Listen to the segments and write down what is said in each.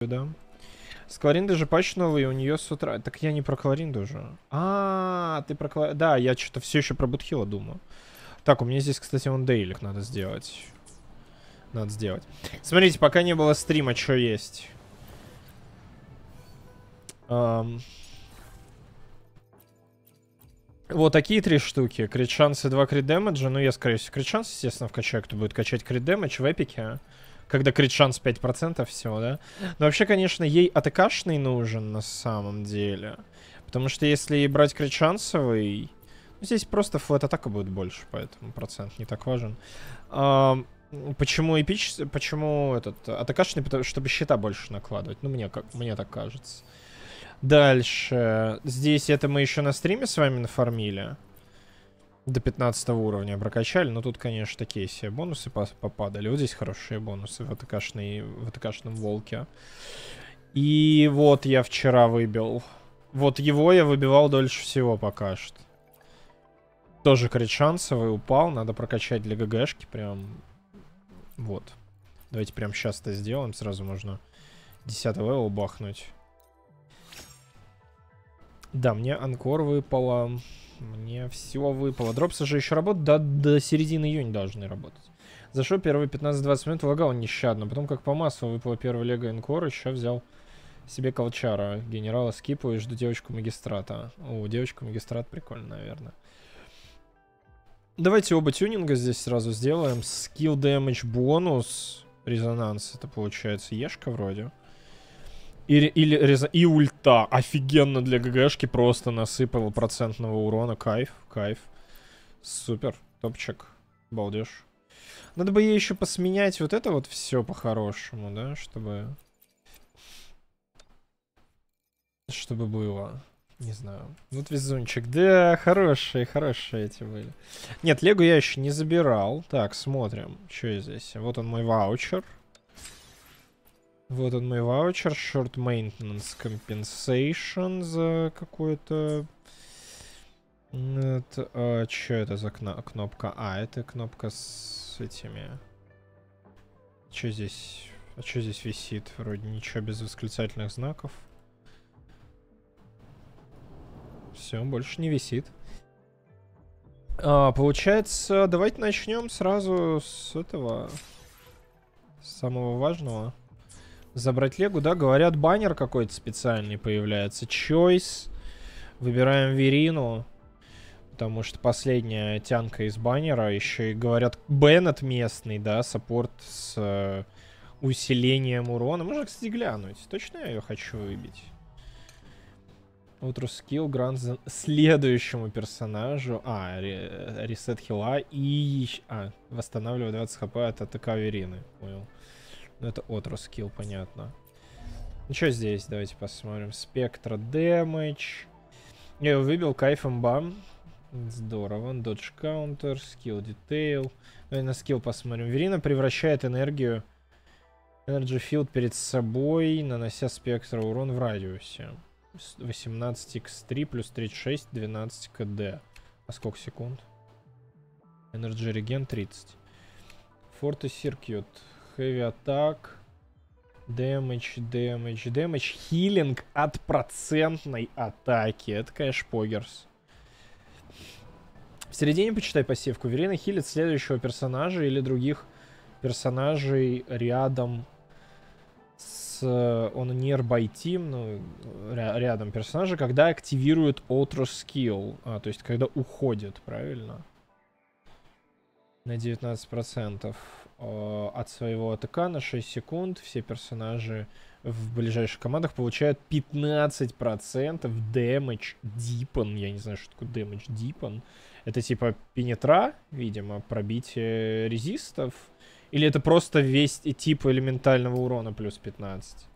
да. С Кларинды же патч новый, у нее с утра... Так я не про Кларинду же. Ты про Кларинду... Да, я что-то все еще про Бутхила думаю. Так, у меня здесь, кстати, он дейлик надо сделать. Надо сделать. Смотрите, пока не было стрима, что есть. Вот такие 3 штуки. Крит шанс и 2 крит дэмэджа. Ну, я, скорее всего, крит шанс, естественно, вкачаю, кто будет качать крит дэмэдж в эпике. Когда крит шанс 5% всего, да? Но вообще, конечно, ей АТКшный нужен на самом деле. Потому что если ей брать крит шансовый... Ну, здесь просто флэт атака будет больше, поэтому процент не так важен. Почему Почему этот АТКшный? Чтобы щита больше накладывать. Ну, мне так кажется. Дальше. Здесь это мы еще на стриме с вами нафармили. До 15 уровня прокачали. Но тут, конечно, такие себе бонусы попадали. Вот здесь хорошие бонусы в АТКшном волке. И вот я вчера выбил. Вот его я выбивал дольше всего пока что. Тоже крит шансовый упал. Надо прокачать для ГГшки прям. Вот. Давайте прям сейчас это сделаем. Сразу можно 10 левел бахнуть. Да, мне анкор выпало. Мне все выпало. Дропсы же еще работают. Да, до середины июня должны работать. Зашел первые 15-20 минут, лагал нещадно. Потом, как по массу, выпало первый лего анкор. Еще взял себе колчара. Генерала скипу и жду девочку магистрата. О, девочку магистрат прикольно, наверное. Давайте оба тюнинга здесь сразу сделаем. Скилл дэмэдж бонус. Резонанс. Это получается ешка вроде. И ульта. Офигенно для ГГшки. Просто насыпал процентного урона. Кайф, кайф. Супер. Топчик. Балдеж. Надо бы ей еще посменять вот это вот все по-хорошему, да? Чтобы было. Не знаю. Вот везунчик. Да, хорошие эти были. Нет, Лего я еще не забирал. Так, смотрим. Что здесь? Вот он мой ваучер. Вот он мой ваучер. Short Maintenance Compensation за какой-то... что это за кнопка? Это кнопка с этими... Что здесь? А что здесь висит? Вроде ничего без восклицательных знаков. Все, больше не висит. Получается, давайте начнем сразу с этого... Самого важного. Забрать Легу, да? Говорят, баннер какой-то специальный появляется. Choice. Выбираем Верину. Потому что последняя тянка из баннера. Еще и говорят, Беннет местный, да? Саппорт с усилением урона. Можно, кстати, глянуть. Точно я ее хочу выбить? Утро скилл, грант следующему персонажу. Ресет хила и... восстанавливаю 20 хп от АТК Верины. Понял. Ну, это отро скилл, понятно. Ну, что здесь? Давайте посмотрим. Спектра дэмэдж. Я его выбил, кайфом бам. Здорово. Додж каунтер, скилл детейл. Давай на скилл посмотрим. Верина превращает энергию Energy Field перед собой, нанося спектра урон в радиусе. 18x3 плюс 36, 12 кд. А сколько секунд? Energy Regen 30. Forte Circuit. Heavy Attack. Damage. Хилинг от процентной атаки. Это, конечно, погерс. В середине почитай пассивку. Верина хилит следующего персонажа или других персонажей рядом с... Он nearby team, ну, рядом персонажа, когда активирует Outro Skill. То есть, когда уходит, правильно? На 19%. От своего АТК на 6 секунд все персонажи в ближайших командах получают 15% damage deepen. Я не знаю, что такое damage deepen. Это типа пенетра, видимо, пробитие резистов. Или это просто весь тип элементального урона плюс 15.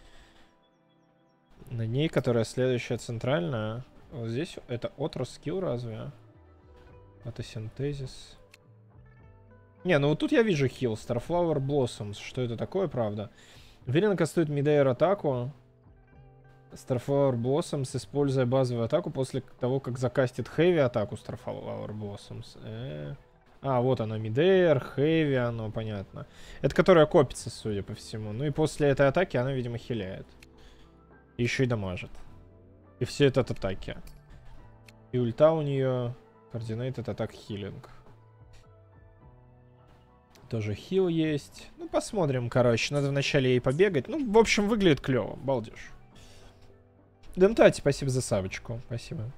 На ней, которая следующая центральная. Вот здесь это отро скилл разве? Фотосинтезис. Не, ну вот тут я вижу хил. Starflower Blossoms. Что это такое, правда? Верина кастует мидейр атаку. Starflower Blossoms, используя базовую атаку после того, как закастит heavy атаку Starflower Blossoms. А, вот она, Мидейр, Хэви, оно, понятно. Это которая копится, судя по всему. Ну и после этой атаки она, видимо, хиляет. И еще и дамажит. И все это от атаки. И ульта у нее координатед атак хилинг. Тоже хил есть. Ну, посмотрим, короче. Надо вначале ей побегать. Ну, в общем, выглядит клево. Балдеж. Демтати, спасибо за сабочку. Спасибо.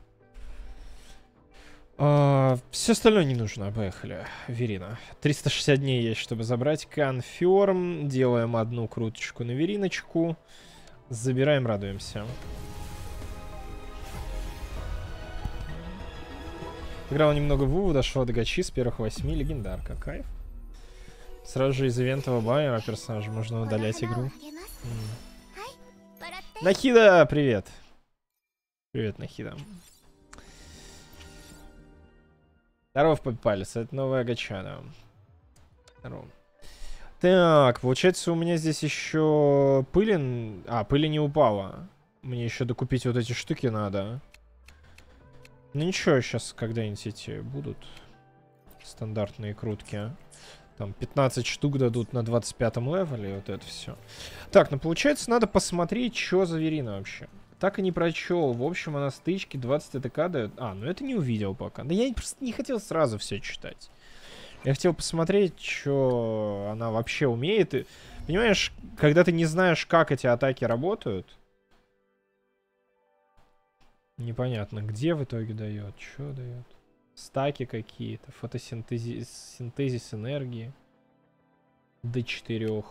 Все остальное не нужно. Поехали. Верина. 360 дней есть, чтобы забрать. Конферм. Делаем одну круточку на Вериночку. Забираем, радуемся. Играл немного в Вову, дошло до гачи с первых 8. Легендарка. Кайф. Сразу же из ивентового байера персонажа можно удалять игру. Нахида, привет. Привет, Нахида. Здоров, Палец, это новая гача, да. Здорово. Так, получается, у меня здесь еще пыли... А, пыли не упала. Мне еще докупить вот эти штуки надо. Ну ничего, сейчас когда-нибудь эти будут стандартные крутки. Там 15 штук дадут на 25-м левеле, вот это все. Так, ну получается, надо посмотреть, что за Верина вообще. Так и не прочел. В общем, она стычки 20 АТК дает. А, ну это не увидел пока. Да я просто не хотел сразу все читать. Я хотел посмотреть, что она вообще умеет. И, понимаешь, когда ты не знаешь, как эти атаки работают, непонятно, где в итоге дает, что дает. Стаки какие-то, синтезис энергии. До 4.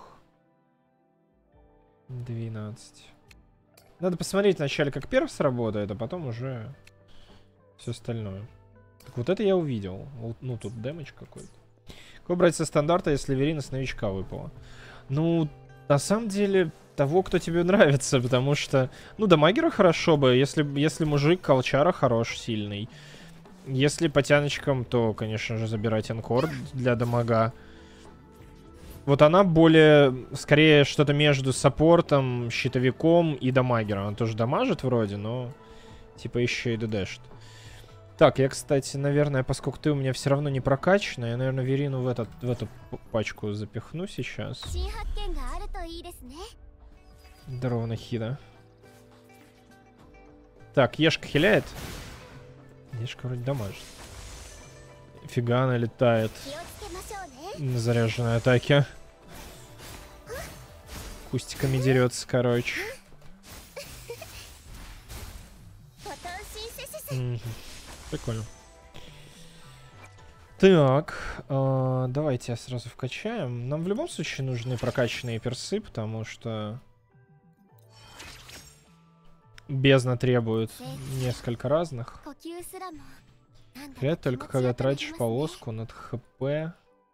12. Надо посмотреть вначале, как перс работает, а потом уже все остальное. Так вот это я увидел. Ну, тут дэмэдж какой-то. Как брать со стандарта, если Верина с новичка выпала? Ну, на самом деле, того, кто тебе нравится, потому что... Ну, дамагера хорошо бы, если мужик, колчара хорош, сильный. Если по тяночкам, то, конечно же, забирать энкор для дамага. Вот она более, скорее, что-то между саппортом, щитовиком и дамагером. Она тоже дамажит вроде, но типа еще и ДДшит. Так, я, кстати, наверное, поскольку ты у меня все равно не прокачана, я, наверное, Верину в эту пачку запихну сейчас. Здорово, Нахида. Так, Ешка хиляет. Ешка вроде дамажит. Фига она летает на заряженной атаке. Кустиками дерется, короче. Прикольно. Так, давайте сразу вкачаем. Нам в любом случае нужны прокачанные персы, потому что бездна требует несколько разных. Хилять только когда тратишь полоску над ХП.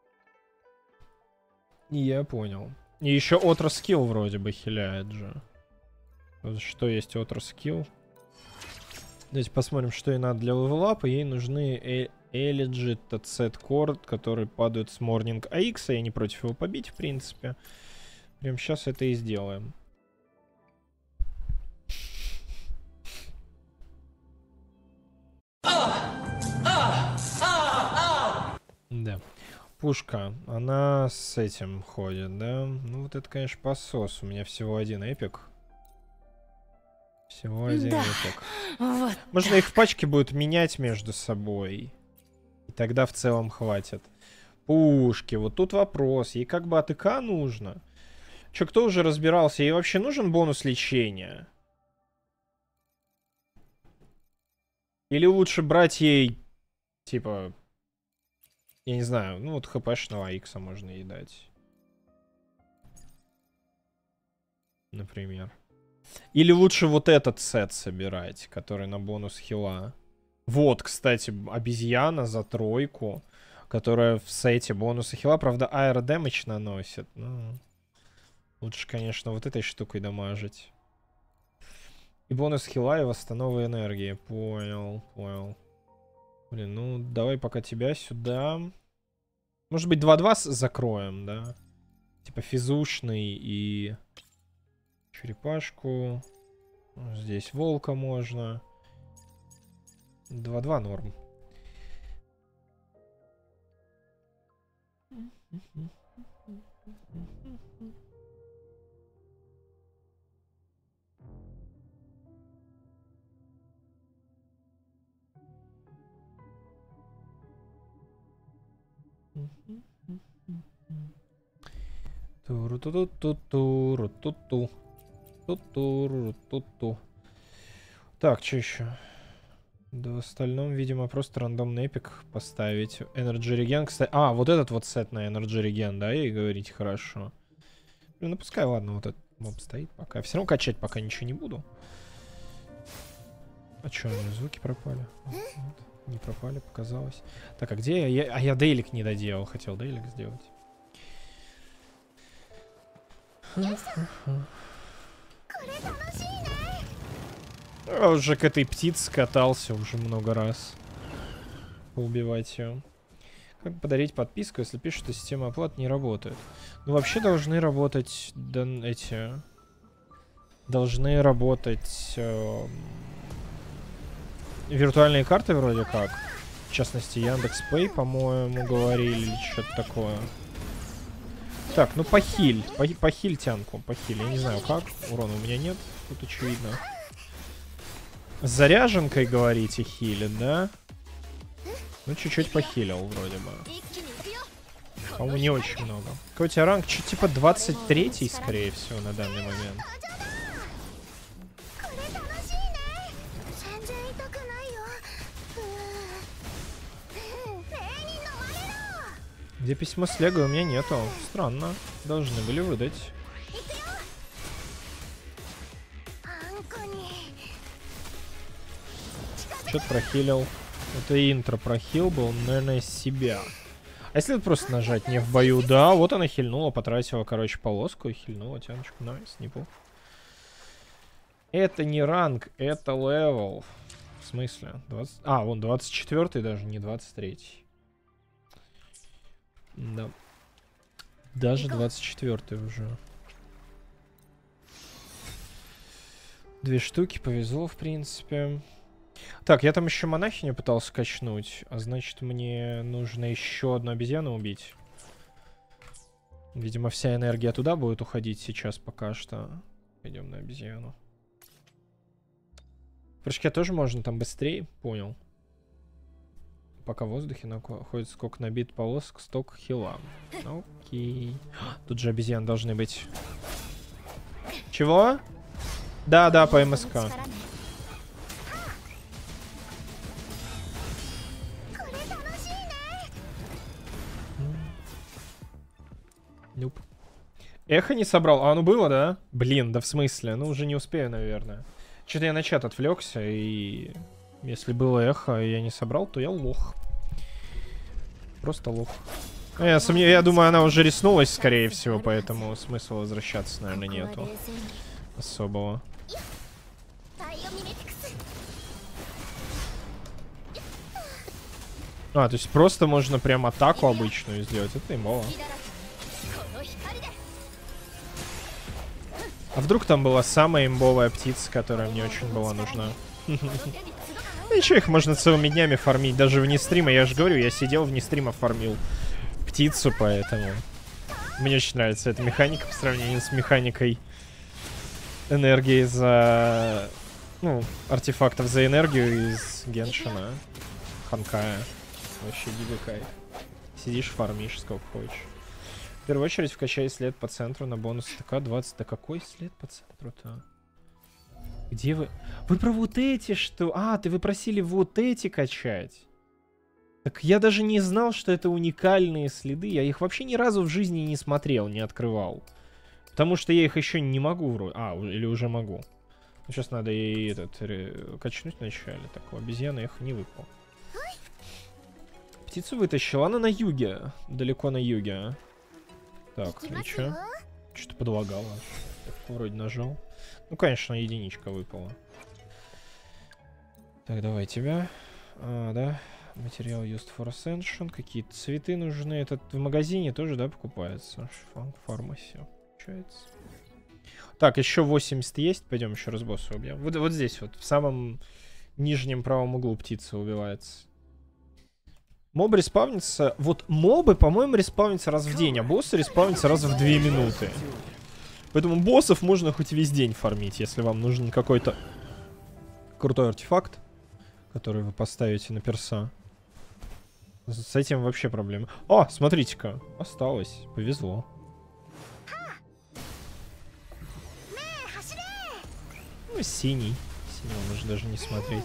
Я понял. И еще отроскилл вроде бы хиляет же. Что есть отроскилл? Давайте посмотрим, что ей надо для левелапа. Ей нужны Элиджи, Тацет Корд, которые падают с Морнинг АХ. Я не против его побить, в принципе. Прям сейчас это и сделаем. Да. Пушка, она с этим ходит, да? Ну вот это, конечно, посос. У меня всего один эпик. Всего один эпик. Вот. Можно их в пачке будет менять между собой. И тогда в целом хватит. Пушки, вот тут вопрос. Ей как бы АТК нужно. Че, кто уже разбирался? Ей вообще нужен бонус лечения? Или лучше брать ей, типа... Я не знаю, ну вот хпшного икса можно ей дать. Например. Или лучше вот этот сет собирать, который на бонус хила. Вот, кстати, обезьяна за 3, которая в сете бонуса хила. Правда, аэродэмэдж наносит. Ну, лучше, конечно, вот этой штукой дамажить. И бонус хила и восстановы энергии. Понял, понял. Блин, ну давай пока тебя сюда. Может быть 2-2 закроем, да? Типа физушный и черепашку. Здесь волка можно. 2-2 норм. Так, что еще? Да, в остальном, видимо, просто рандомный эпик поставить. Energy Regen, кстати. А, вот этот вот сет на Energy Regen, да, и говорите, хорошо. Блин, ну пускай, ладно, вот этот моб стоит пока. Все равно качать пока ничего не буду. А что, у меня звуки пропали? Вот, не пропали, показалось. Так, а где я? А я дейлик не доделал. Хотел дейлик сделать. Я уже к этой птице катался уже много раз. Поубивать ее. Как подарить подписку, если пишут, что система оплат не работает? Ну, вообще должны работать эти... Должны работать виртуальные карты вроде как. В частности, Яндекс.Пэй, по-моему, говорили, или что-то такое. Так, ну похиль. Похиль тянку, похиль. Я не знаю как. Урона у меня нет. Тут очевидно. С заряженкой, говорите, хилит, да? Ну, чуть-чуть похилил, вроде бы. По-моему, не очень много. Какой у тебя ранг? Чуть типа 23-й, скорее всего, на данный момент. Где письмо с Лего у меня нету. Странно. Должны были выдать. Что-то прохилил. Это интро прохил был, наверное, себя. А если просто нажать не в бою? Да, вот она хильнула, потратила, короче, полоску и хильнула тяночку. Найс, неплохо. Это не ранг, это левел. В смысле? 20... А, вон 24-й даже, не 23-й. Да. Даже 24-й уже. 2 штуки, повезло, в принципе. Так, я там еще монахиню пытался качнуть. А значит, мне нужно еще одну обезьяну убить. Видимо, вся энергия туда будет уходить сейчас пока что. Пойдем на обезьяну. В прыжке тоже можно там быстрее, понял. Пока в воздухе находится сколько набит полосок, столько хила. Окей. Тут же обезьян должны быть. Чего? Да, по МСК. Нюп. Эхо не собрал. А, ну было, да? Блин, да в смысле? Ну уже не успею, наверное. Что-то я на чат отвлекся, и если было эхо, и я не собрал, то я лох. Просто лох. Я думаю, она уже риснулась, скорее всего, поэтому смысла возвращаться, наверное, нету особого. А, то есть просто можно прям атаку обычную сделать. Это имово. А вдруг там была самая имбовая птица, которая мне очень была нужна? Ничего, их можно целыми днями фармить, даже вне стрима. Я же говорю, я сидел вне стрима, фармил птицу, поэтому... Мне очень нравится эта механика по сравнению с механикой энергии за... Ну, артефактов за энергию из Геншина. Ханкая. Вообще гига кайф. Сидишь, фармишь сколько хочешь. В первую очередь вкачай след по центру на бонус ТК 20. Да какой след по центру-то? Где вы? Вы про вот эти что? А, вы просили вот эти качать. Так я даже не знал, что это уникальные следы. Я их вообще ни разу в жизни не смотрел, не открывал. Потому что я их еще не могу вроде. А, или уже могу. Ну, сейчас надо и качнуть вначале. Так, у обезьяны их не выпал. Птицу вытащил. Она на юге. Далеко на юге. Так, и чё? Что-то подлагало. Вроде нажал. Ну, конечно, единичка выпала. Так, давай тебя. А, да. Материал used for ascension. Какие-то цветы нужны. Этот в магазине тоже, да, покупается? Шфанг фармаси. Получается. Так, еще 80 есть. Пойдем еще раз босса убьем. Вот здесь вот. В самом нижнем правом углу птица убивается. Мобы респавнятся... Вот мобы, по-моему, респавнятся раз в день, а боссы респавнятся раз в 2 минуты. Поэтому боссов можно хоть весь день фармить, если вам нужен какой-то крутой артефакт, который вы поставите на перса. С этим вообще проблема. О, смотрите-ка, осталось. Повезло. Ну, синий. Синего можно даже не смотреть.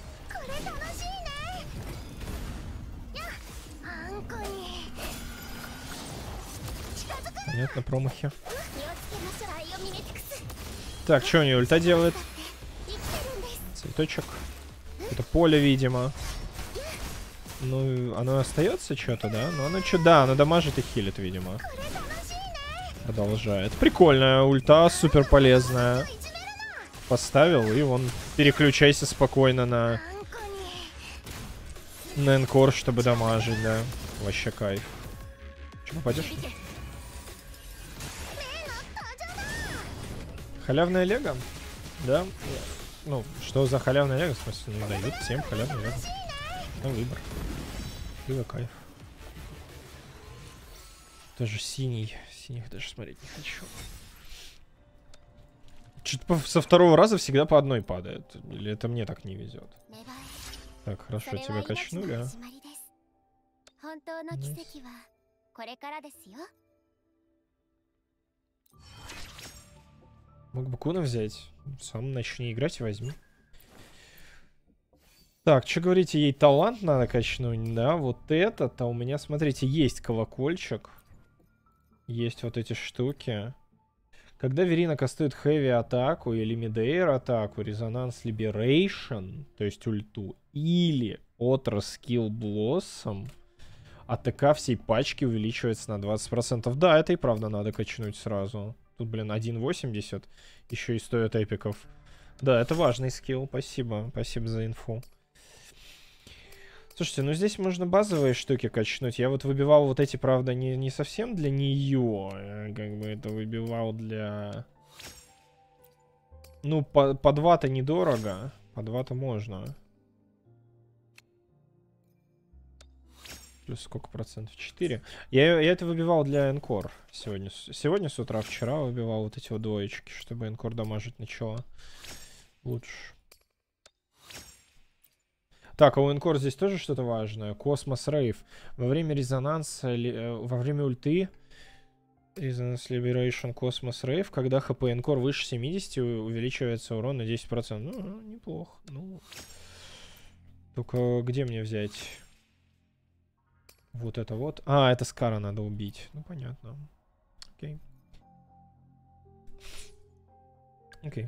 Понятно, промахи. Так, что у нее ульта делает? Цветочек. Это поле, видимо. Ну, оно остается что-то, да? Ну, оно что, да, оно дамажит и хилит, видимо. Продолжает. Прикольная ульта, супер полезная. Поставил, и вон, переключайся спокойно на энкор, чтобы дамажить, да. Вообще кайф. Че, попадешь? Халявная лего? Да. Ну, что за халявная лего? В смысле, ну, дают всем халявную лего. На выбор. Лего кайф. Тоже синий. Синих даже смотреть не хочу. Что-то со второго раза всегда по одной падает. Или это мне так не везет? Так, хорошо, тебя качнули, а? Мог бы Куна взять. Сам начни играть и возьми. Так, что говорите, ей талант надо качнуть, да? Вот это-то у меня, смотрите, есть колокольчик. Есть вот эти штуки. Когда Верина кастует хэви атаку или мидэйр атаку, резонанс либерейшн, то есть ульту, или отро скилл блоссом, АТК всей пачки увеличивается на 20%. Да, это и правда надо качнуть сразу. Тут, блин, 1.80, еще и стоит эпиков. Да, это важный скилл, спасибо, спасибо за инфу. Слушайте, ну здесь можно базовые штуки качнуть. Я вот выбивал вот эти, правда, не совсем для нее. Как бы это выбивал для... Ну, по 2-то недорого. По 2-то можно. Плюс сколько процентов? 4. Я это выбивал для энкор сегодня. Сегодня с утра, вчера выбивал вот эти вот двоечки, чтобы энкор дамажить начала. Лучше. Так, а у энкор здесь тоже что-то важное. Космос Рейв. Во время резонанса, во время ульты, Резонанс Liberation Космос Рейв, когда хп энкор выше 70, увеличивается урон на 10%. Ну, неплохо. Ну, только где мне взять? Вот это вот. А, это Скара надо убить. Ну, понятно. Окей. Окей.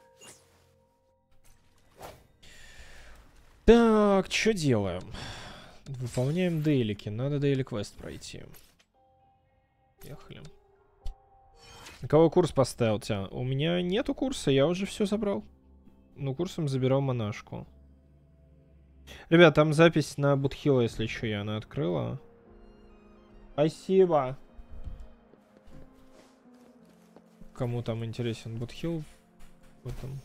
Так, что делаем? Выполняем дейлики. Надо дейли квест пройти. Поехали. На кого курс поставил тебя? У меня нету курса, я уже все забрал. Ну, курсом забирал монашку. Ребят, там запись на Бутхила, если что, она открыла. Спасибо. Кому там интересен Бутхил? В этом...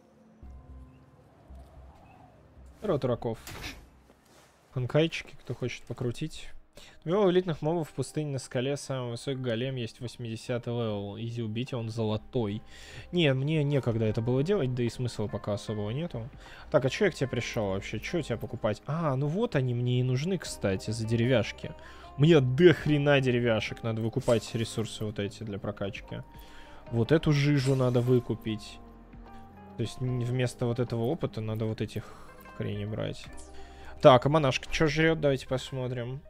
Рот раков. Ханкайчики, кто хочет покрутить. У элитных мобов в пустыне на скале самый высокий голем есть 80 левел. Изи убить, он золотой. Не, мне некогда это было делать, да и смысла пока особого нету. Так, а что я к тебе пришел вообще? Что у тебя покупать? А, ну вот они мне и нужны, кстати, за деревяшки. Мне до хрена деревяшек. Надо выкупать ресурсы вот эти для прокачки. Вот эту жижу надо выкупить. То есть вместо вот этого опыта надо вот этих хрени брать. Так, а монашка что жрет? Давайте посмотрим.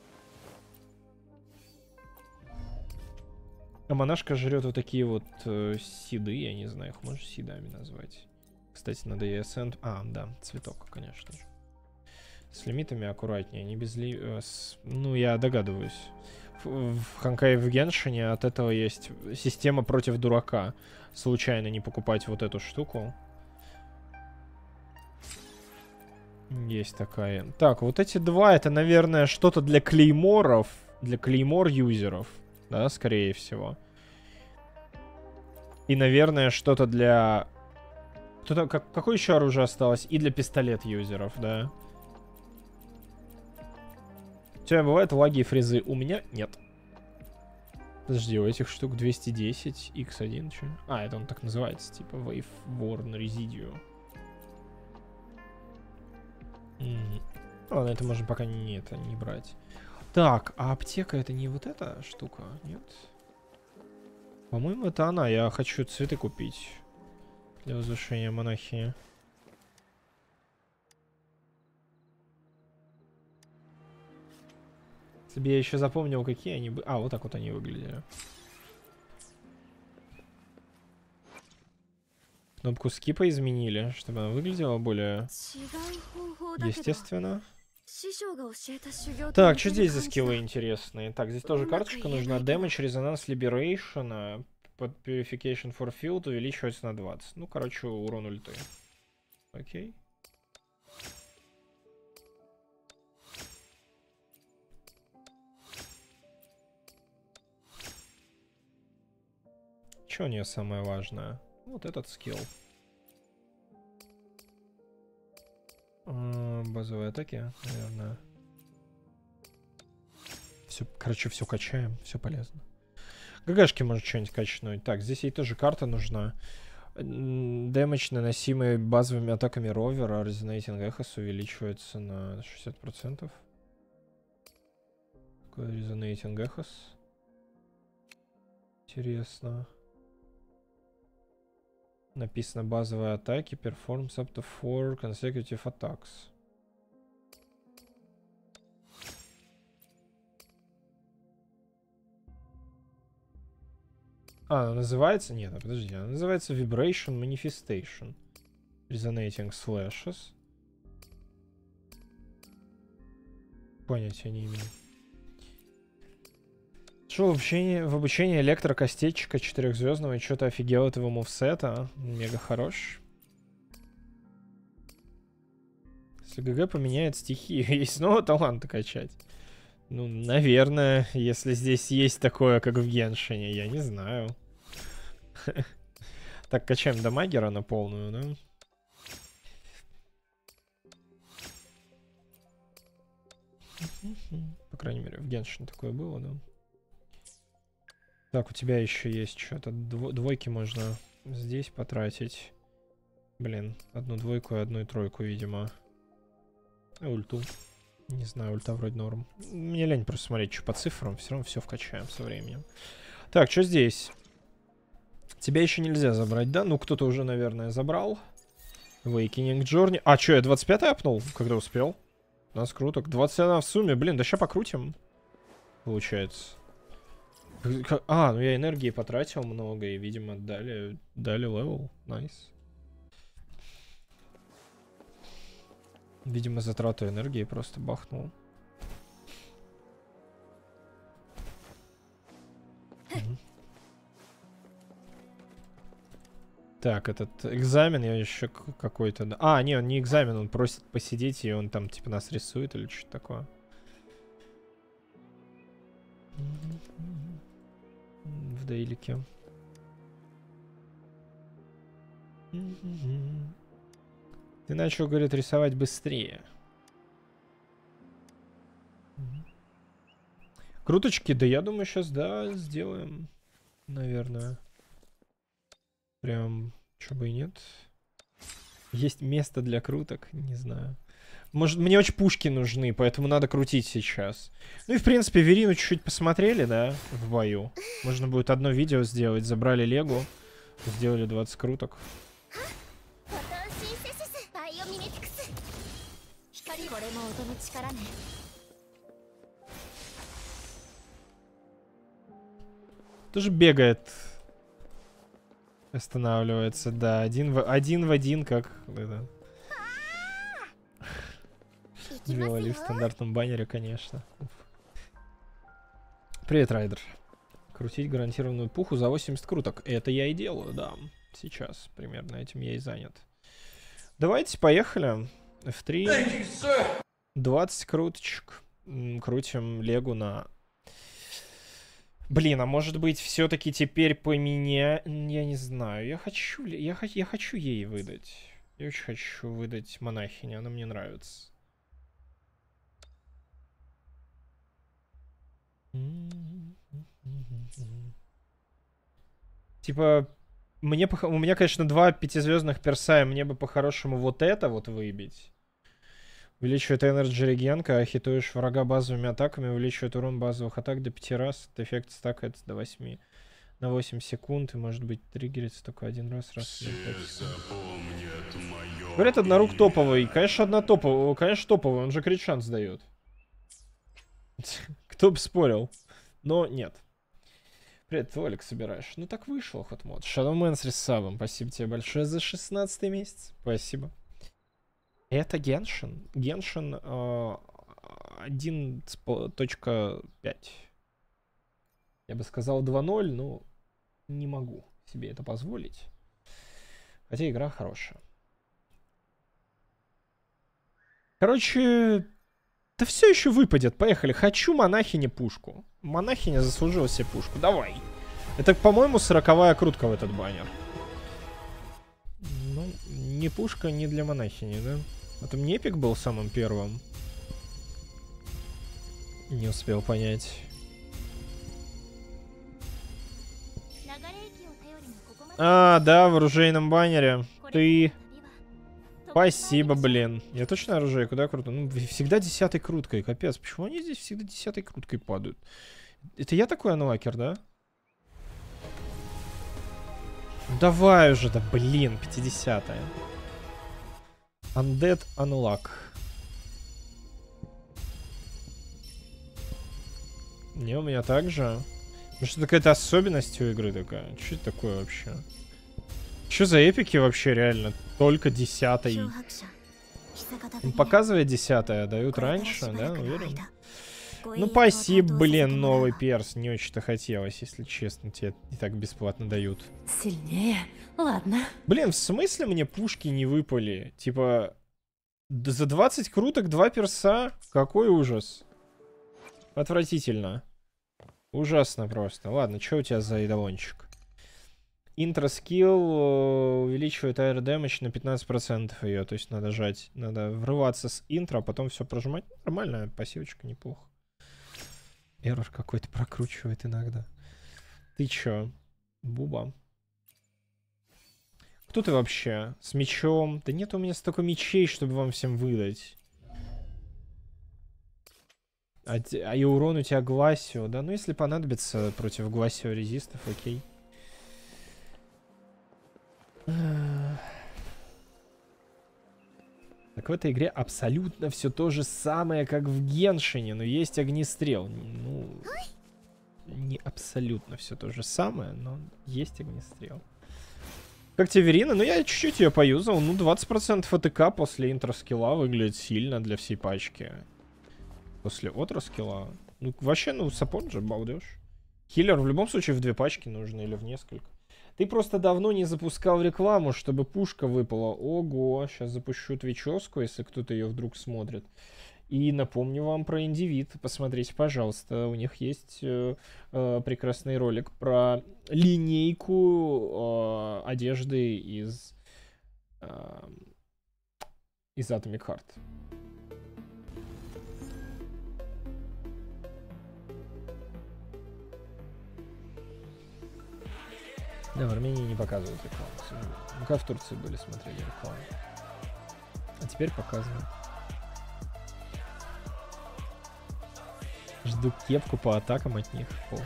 А монашка жрет вот такие вот сиды, я не знаю, их можно сидами назвать. Кстати, надо ESN... А, да, цветок, конечно же. С лимитами аккуратнее, не без ну, я догадываюсь. В Ханкай в Геншине от этого есть система против дурака. Случайно не покупать вот эту штуку. Есть такая. Так, вот эти два, это, наверное, что-то для клейморов. Для клеймор-юзеров. Да, скорее всего. И, наверное, что-то для... Какое еще оружие осталось? И для пистолет-юзеров, да. тебя бывают лаги и фрезы? У меня нет. Подожди, у этих штук 210, X1, че? А, это он так называется, типа Waveborn Residual. Ладно, это можно пока не брать. Так, а аптека это не вот эта штука, нет? По-моему, это она. Я хочу цветы купить для возвышения монахини. Если бы я еще запомнил, какие они были. А, вот так вот они выглядели. Кнопку скипа изменили, чтобы она выглядела более естественно. Так, что здесь за скиллы интересные? Так, здесь тоже карточка нужна. Damage, Resonance, Liberation, под Purification for Field увеличивается на 20. Ну, короче, урон ульты. Окей. Что у нее самое важное? Вот этот скилл. Базовые атаки, наверное. Все, короче, все качаем, все полезно. ГГшки может что-нибудь качнуть. Так, здесь ей тоже карта нужна. Дэмэдж, наносимый базовыми атаками ровера, Resonating Echoes увеличивается на 60%. Какой Resonating Echoes? Интересно. Написано базовые атаки, performs up to 4 consecutive attacks. А, она называется? Нет, подожди, она называется Vibration Manifestation. Resonating Slashes. Понятия не имею. Шел в обучение электрокостечка 4-звездного и что-то офигел этого мувсета. Мега хорош. Если ГГ поменяет стихию, есть снова таланты качать. Ну, наверное, если здесь есть такое, как в Геншине, я не знаю. Так, качаем дамагера на полную, да? По крайней мере, в Геншине такое было, да? Так, у тебя еще есть что-то. Двойки можно здесь потратить. Блин, одну двойку и одну тройку, видимо. Ульту. Не знаю, ульта вроде норм. Мне лень просто смотреть, что по цифрам. Все равно все вкачаем со временем. Так, что здесь? Тебя еще нельзя забрать, да? Ну, кто-то уже, наверное, забрал. Awakening Journey. А, что, я 25-й апнул, когда успел? У нас круто. 21 в сумме. Блин, да сейчас покрутим. Получается. А, ну я энергии потратил много, и, видимо, дали левел. Найс. Видимо, затрату энергии просто бахнул. Так, этот экзамен я еще какой-то... А, не, он не экзамен, он просит посидеть, и он там типа нас рисует или что-то такое. В дейлике. Ты начал, говорит, рисовать быстрее. Круточки, да я думаю, сейчас, да, сделаем. Наверное. Прям, чё бы и нет. Есть место для круток, не знаю. Может, мне очень пушки нужны, поэтому надо крутить сейчас. Ну и, в принципе, Верину чуть-чуть посмотрели, да, в бою. Можно будет одно видео сделать. Забрали Легу, сделали 20 круток. Тоже бегает. Останавливается, да. Один в один, как это. Сделали в стандартном баннере, конечно. Привет, Райдер. Крутить гарантированную пуху за 80 круток. Это я и делаю, да. Сейчас примерно этим я и занят. Давайте, поехали. F3. 20 круточек. Крутим Легу на... Блин, а может быть, все-таки теперь поменять... Я не знаю. Я хочу ей выдать. Я очень хочу выдать монахине. Она мне нравится. Типа, у меня, конечно, 2 5-звездных перса, и мне бы по-хорошему вот это вот выбить. Увеличивает энерджи регенка, а хитуешь врага базовыми атаками, увеличивает урон базовых атак до 5 раз. Этот эффект стакается до 8 на 8 секунд, и может быть триггерится только один раз в 5 секунд. Говорят, однорук топовый. Конечно, топовый, он же крит шанс дает. Кто бы спорил. Но нет. Привет, ты Олег собираешь. Ну так вышло, хотмод. Shadowman с ресабом. Спасибо тебе большое за 16 месяц. Спасибо. Это Геншин. Геншин 1.5. Я бы сказал 2.0, но не могу себе это позволить. Хотя игра хорошая. Короче, да все еще выпадет. Поехали. Хочу монахине пушку. Монахиня заслужила себе пушку. Давай. Это, по-моему, 40-я крутка в этот баннер. Ну, не пушка, не для монахини, да? А там не эпик был самым первым? Не успел понять. А, да, в оружейном баннере. Ты... Спасибо, блин. Я точно оружие, куда круто? Ну, всегда 10-й круткой, капец. Почему они здесь всегда 10-й круткой падают? Это я такой анлакер, да? Давай уже, да блин, 50-я. Undead Unlock. Не, у меня также. Ну что, какая-то особенность у игры такая? Что это такое вообще? Что за эпики вообще реально? Только 10-й. Показывает 10-я, дают раньше, да, уверен? Ну, спасибо, блин, новый перс. Не очень-то хотелось, если честно. Тебе и так бесплатно дают. Сильнее? Ладно. Блин, в смысле мне пушки не выпали? Типа, за 20 круток 2 перса? Какой ужас. Отвратительно. Ужасно просто. Ладно, что у тебя за идолончик? Интро-скилл увеличивает air damage на 15% ее. То есть надо жать. Надо врываться с интро, а потом все прожимать. Нормальная пассивочка, неплохо. Эррор какой-то прокручивает иногда. Ты чё? Буба. Кто ты вообще? С мечом? Да нет у меня столько мечей, чтобы вам всем выдать. А и урон у тебя Гласио. Да, ну если понадобится против Гласио резистов, окей. Так в этой игре абсолютно все то же самое, как в Геншине, но есть огнестрел. Ну, не абсолютно все то же самое, но есть огнестрел. Как тебе Верина? Ну, я чуть-чуть ее поюзал. Ну, 20% АТК после интро-скилла выглядит сильно для всей пачки. После отро-скилла. Ну, вообще, ну, саппорт же, балдеж. Хиллер в любом случае в 2 пачки нужно или в несколько. Ты просто давно не запускал рекламу, чтобы пушка выпала. Ого, сейчас запущу твичоску, если кто-то ее вдруг смотрит. И напомню вам про Индивид. Посмотрите, пожалуйста. У них есть прекрасный ролик про линейку одежды из Atomic Heart. Да, в Армении не показывают рекламу. Ну-ка в Турции были, смотрели рекламу. А теперь показывают. Жду кепку по атакам от них. О.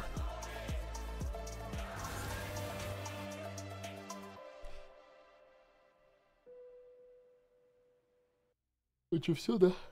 Ну что, все, да?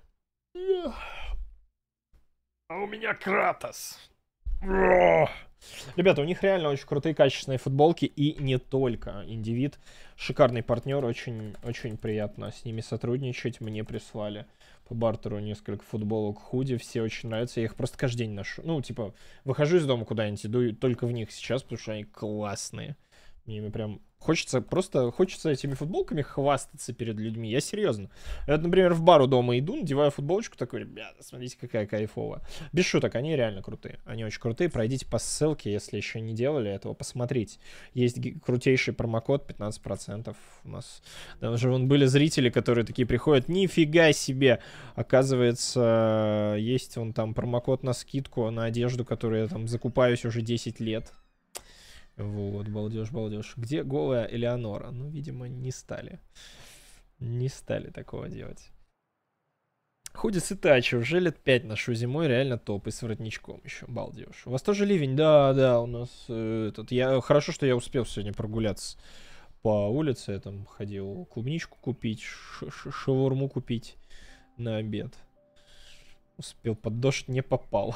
А у меня Кратос. Ребята, у них реально очень крутые, качественные футболки, и не только. Индивид шикарный партнер, очень приятно с ними сотрудничать. Мне прислали по бартеру несколько футболок, худи, все очень нравятся. Я их просто каждый день ношу. Ну, типа, выхожу из дома куда-нибудь, иду только в них сейчас, потому что они классные. Мне ими прям Хочется этими футболками хвастаться перед людьми. Я серьезно. Я, например, в бар у дома иду, надеваю футболочку, такой, ребята, смотрите, какая кайфовая. Без шуток, они реально крутые. Они очень крутые. Пройдите по ссылке, если еще не делали этого, посмотрите. Есть крутейший промокод 15%. У нас даже вон были зрители, которые такие приходят, нифига себе. Оказывается, есть вон там промокод на скидку на одежду, которую я там закупаюсь уже 10 лет. Вот, балдеж, балдеж. Где голая Элеонора? Ну, видимо, не стали. Не стали такого делать. Худи с Итачи. Уже лет 5 ношу зимой. Реально топ. И с воротничком еще. Балдеж. У вас тоже ливень? Да, да, у нас Хорошо, что я успел сегодня прогуляться по улице. Я там ходил клубничку купить, шаурму купить на обед. Успел, под дождь не попал.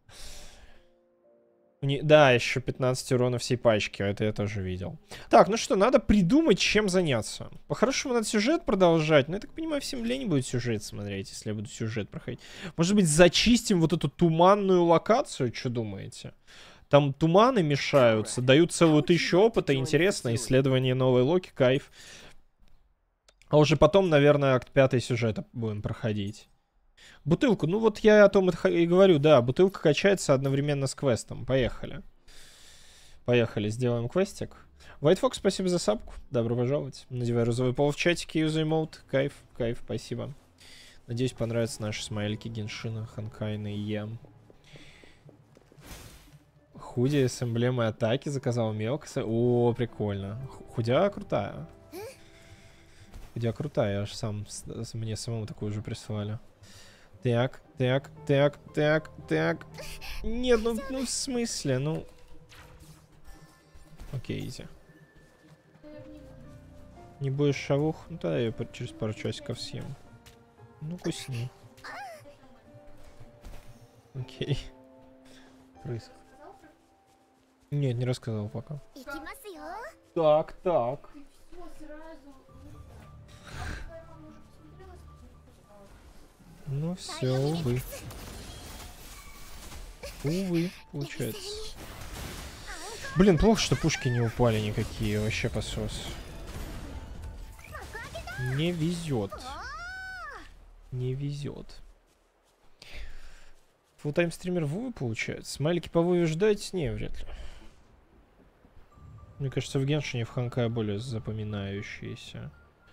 Да, еще 15 урона всей пачки, это я тоже видел. Так, ну что, надо придумать, чем заняться. По-хорошему надо сюжет продолжать, но я так понимаю, всем лень будет сюжет смотреть, если я буду сюжет проходить. Может быть, зачистим вот эту туманную локацию, что думаете? Там туманы мешаются, дают целую 1000 опыта, интересно, исследование новой Локи, кайф. А уже потом, наверное, акт 5 сюжета будем проходить. Бутылку, ну вот я о том и говорю, да, бутылка качается одновременно с квестом. Поехали. Поехали, сделаем квестик. White Fox, спасибо за сапку. Добро пожаловать. Надевай розовый пол в чатике, юзай эмоут. Кайф, кайф, спасибо. Надеюсь, понравятся наши смайлики Геншина, Ханкайна и Ем. Худи с эмблемой атаки заказал мелко. О, прикольно. Худя крутая. Худя крутая, аж сам, мне самому такую же прислали. Так, так, так, так, так. Нет, ну в смысле, ну... Окей, изи. Не будешь шавух? Ну тогда я через пару часиков съем. Ну вкуснее. Окей. Прыск. Нет, не рассказал пока. Так, так. Ну все, увы. Увы, получается. Блин, плохо, что пушки не упали никакие. Вообще посос. Не везет. Не везет. Фуллтайм стример Вовы получается. Смайлики по Вове ждать? Не, вряд ли. Мне кажется, в Геншине в Ханкай более запоминающиеся.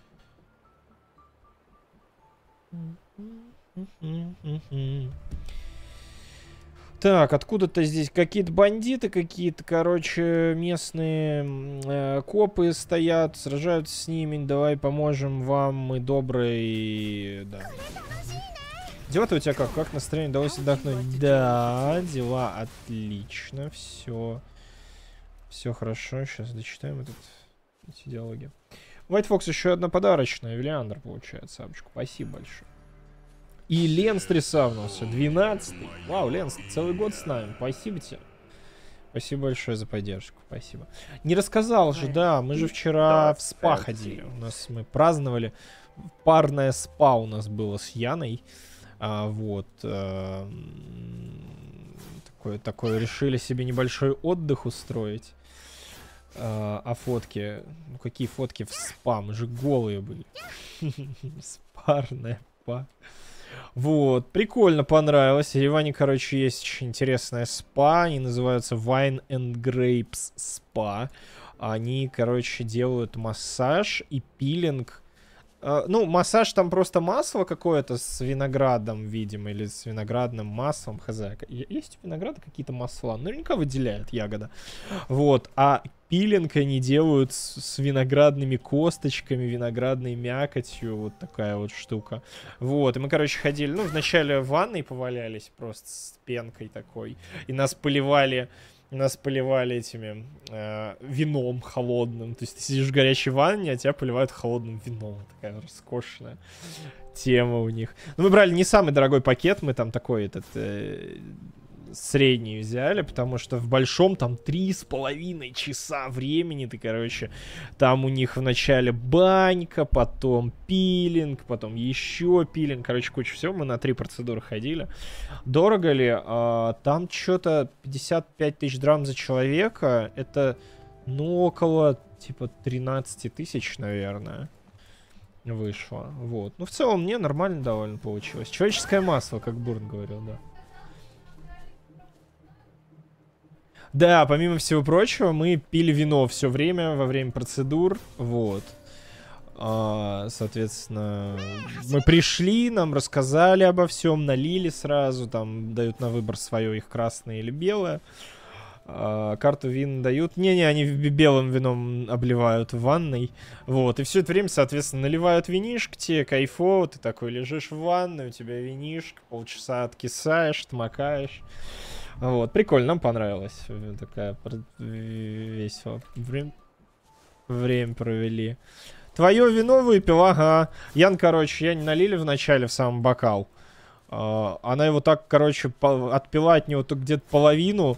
Так, откуда-то здесь какие-то бандиты, какие-то, короче, местные копы стоят, сражаются с ними. Давай поможем вам, мы добрые. Да. Дела-то у тебя как? Как настроение? Удалось отдохнуть? Да, дела отлично, все. Все хорошо, сейчас дочитаем эти диалоги. White Fox еще одна подарочная. Виллиандр получает сапочку. Спасибо большое. И Ленс трясавнулся. 12-й. Вау, Ленс, целый год с нами. Спасибо тебе. Спасибо большое за поддержку. Спасибо. Не рассказал же, да. Мы же вчера в спа ходили. Мы праздновали. Парное спа у нас было с Яной. Вот. Такое решили себе небольшой отдых устроить. А фотки? Ну какие фотки в спа? Мы же голые были. Спарная спа. Вот, прикольно, понравилось. В Ереване, короче, есть очень интересная спа. Они называются Wine and Grapes Spa. Они, короче, делают массаж и пилинг. Ну, массаж там просто масло какое-то с виноградом, видимо, или с виноградным маслом, хз. Есть у винограда какие-то масла, наверняка выделяет ягода. Вот, а пилинг они делают с виноградными косточками, виноградной мякотью, вот такая вот штука. Вот, и мы, короче, ходили, ну, вначале в ванной повалялись просто с пенкой такой, и нас поливали этими вином холодным. То есть ты сидишь в горячей ванне, а тебя поливают холодным вином. Такая роскошная тема у них. Но мы брали не самый дорогой пакет, мы там такой средний взяли, потому что в большом там 3,5 часа времени. Ты, короче, там у них вначале банька, потом пилинг, потом еще пилинг. Короче, куча всего. Мы на 3 процедуры ходили. Дорого ли? Там что-то 55 тысяч драм за человека. Это, ну, около типа 13 тысяч, наверное, вышло. Вот. Ну, в целом, мне нормально довольно получилось. Человеческое масло, как Бурн говорил, да. Да, помимо всего прочего, мы пили вино все время, во время процедур, вот. Соответственно, мы пришли, нам рассказали обо всем, налили сразу, там дают на выбор свое, их красное или белое. Карту вин дают. Не-не, они белым вином обливают в ванной. Вот, и все это время, соответственно, наливают винишко тебе, кайфово, ты такой лежишь в ванной, у тебя винишко, полчаса откисаешь, отмокаешь. Вот, прикольно, нам понравилось. Такая весело. Время провели. Твое вино выпил, ага. Ян, короче, я не налили вначале в сам бокал. Она его так, короче, отпила от него только где-то половину.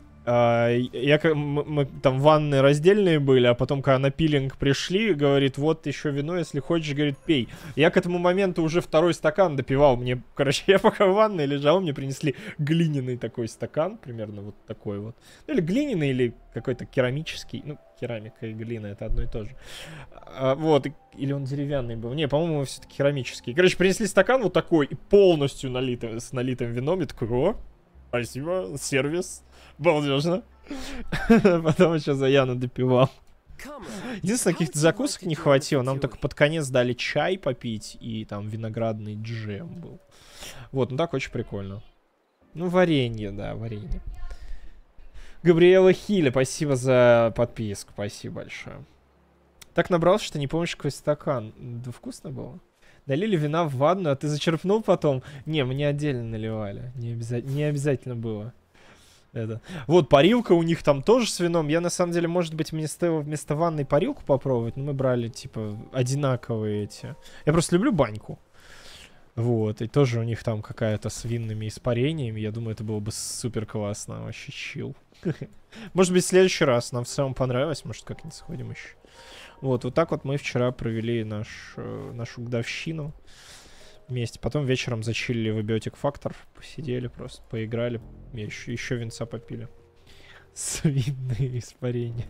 Мы там ванны раздельные были, а потом, когда на пилинг пришли, говорит, вот еще вино, если хочешь, говорит, пей. Я к этому моменту уже второй стакан допивал. Мне, короче, я пока в ванной лежал, мне принесли глиняный такой стакан, примерно вот такой вот. Ну, или глиняный, или какой-то керамический. Ну, керамика и глина, это одно и то же. Вот, или он деревянный был. Не, по-моему, все-таки керамический. Короче, принесли стакан вот такой, и полностью с налитым вином. Я такой, о, спасибо, сервис. Балдежно. Потом еще за Яну допивал. Единственное, каких-то закусок не хватило. Нам только под конец дали чай попить. И там виноградный джем был. Вот, ну так очень прикольно. Ну, варенье, да, варенье. Габриэла Хиля, спасибо за подписку. Спасибо большое. Так набрался, что не помнишь, какой стакан. Да вкусно было. Налили вина в ванну, а ты зачерпнул потом? Не, мы не отдельно наливали. Не обязательно было. Это. Вот, парилка у них там тоже с вином. Я, на самом деле, может быть, мне стоило вместо ванной парилку попробовать, но мы брали, типа, одинаковые эти. Я просто люблю баньку. Вот, и тоже у них там какая-то с винными испарениями. Я думаю, это было бы супер классно. Вообще чил. Может быть, в следующий раз. Нам в целом понравилось. Может, как-нибудь сходим еще. Вот так вот мы вчера провели нашу годовщину вместе. Потом вечером зачилили в Biotic Factor. Посидели просто, поиграли. Еще винца попили. Свинные испарения.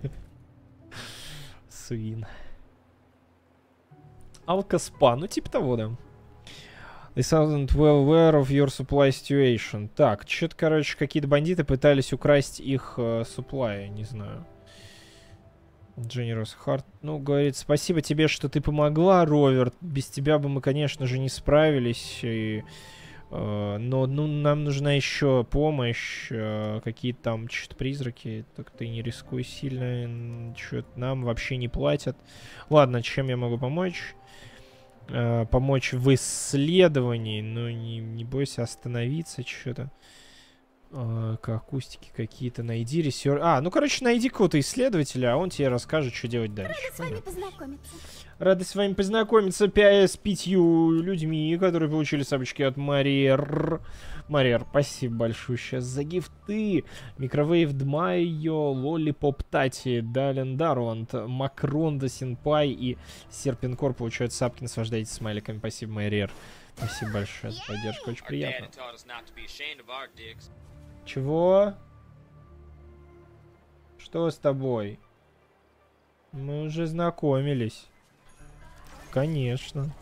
Свин. Алкоспа. Ну, типа того, да. They sounded well aware of your supply situation. Так, что-то, короче, какие-то бандиты пытались украсть их supply. Не знаю. Generous Heart. Ну, говорит, спасибо тебе, что ты помогла, Ровер. Без тебя бы мы, конечно же, не справились. Но нам нужна еще помощь. Какие-то там что-то призраки. Так ты не рискуй сильно. Что-то нам вообще не платят. Ладно, чем я могу помочь? Помочь в исследовании. Но не бойся остановиться. Что-то. Акустики какие-то, найди ресерч. Ну, короче, найди какого-то исследователя, а он тебе расскажет, что делать дальше. Рада с вами познакомиться. Рада с вами познакомиться с 5 людьми, которые получили сабочки от Мариер. Мариер, спасибо большое сейчас за гифты. Микровейв Дмайо, Лолипоп Тати, Дален Дарланд, Макронда Синпай и Серпенкор получают сапки, наслаждайтесь смайликами. Спасибо, Мариер. Спасибо большое за поддержку, очень приятно. Чего? Что с тобой? Мы уже знакомились. Конечно.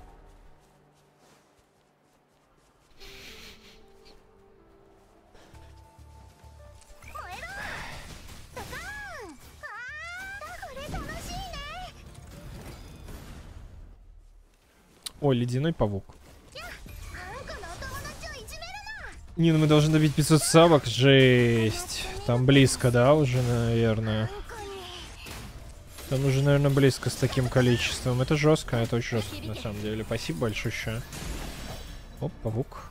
Ой, ледяной павук. Не, ну мы должны добить 500 сабок. Жесть. Там близко, да, уже, наверное. Там уже, наверное, близко с таким количеством. Это жестко, это очень жестко, на самом деле. Спасибо большое. Оп, павук.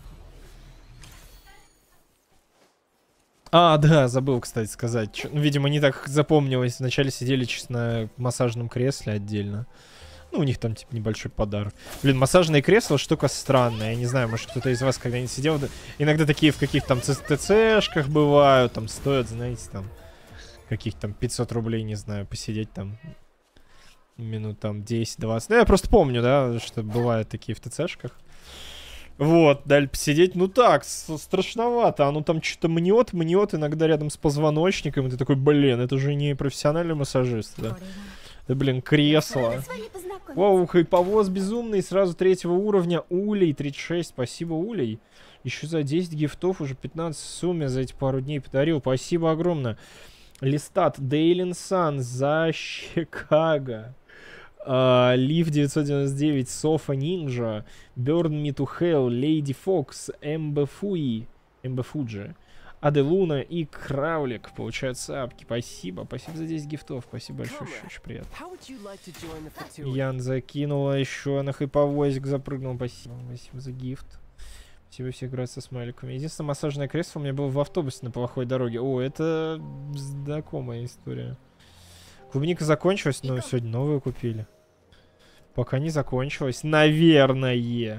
Да, забыл, кстати, сказать. Видимо, не так запомнилось. Вначале сидели чисто на массажном кресле отдельно. Ну, у них там, типа, небольшой подарок. Блин, массажные кресла штука странная. Я не знаю, может, кто-то из вас когда-нибудь сидел. Иногда такие в каких-то там ТЦшках бывают. Там стоят, знаете, там... Каких-то там 500 рублей, не знаю, посидеть там минут там 10-20. Ну, я просто помню, да, что бывают такие в ТЦшках. Вот, дали посидеть. Ну так, страшновато. Оно там что-то мнет, иногда рядом с позвоночником. И ты такой, блин, это же не профессиональный массажист, да? Да, блин, кресло. Воу, хайповоз безумный, сразу 3-го уровня. Улей, 36, спасибо, Улей. Еще за 10 гифтов, уже 15 в сумме за эти пару дней подарил. Спасибо огромное. Листат, Дейлин Сан, за Чикаго. Лив 999, Софа Нинджа, Burn Me to Hell, Леди Фокс, Эмбефуи, Эмбефуджи, Аделуна и Краулик получают сапки. Спасибо, спасибо за 10 гифтов, спасибо большое, очень приятно. Ян закинула еще на хайповозик, запрыгнул, спасибо за гифт. Спасибо, все играют со смайликами. Единственное массажное кресло у меня было в автобусе на плохой дороге. О, это знакомая история. Клубника закончилась, но сегодня новую купили. Пока не закончилась. Наверное.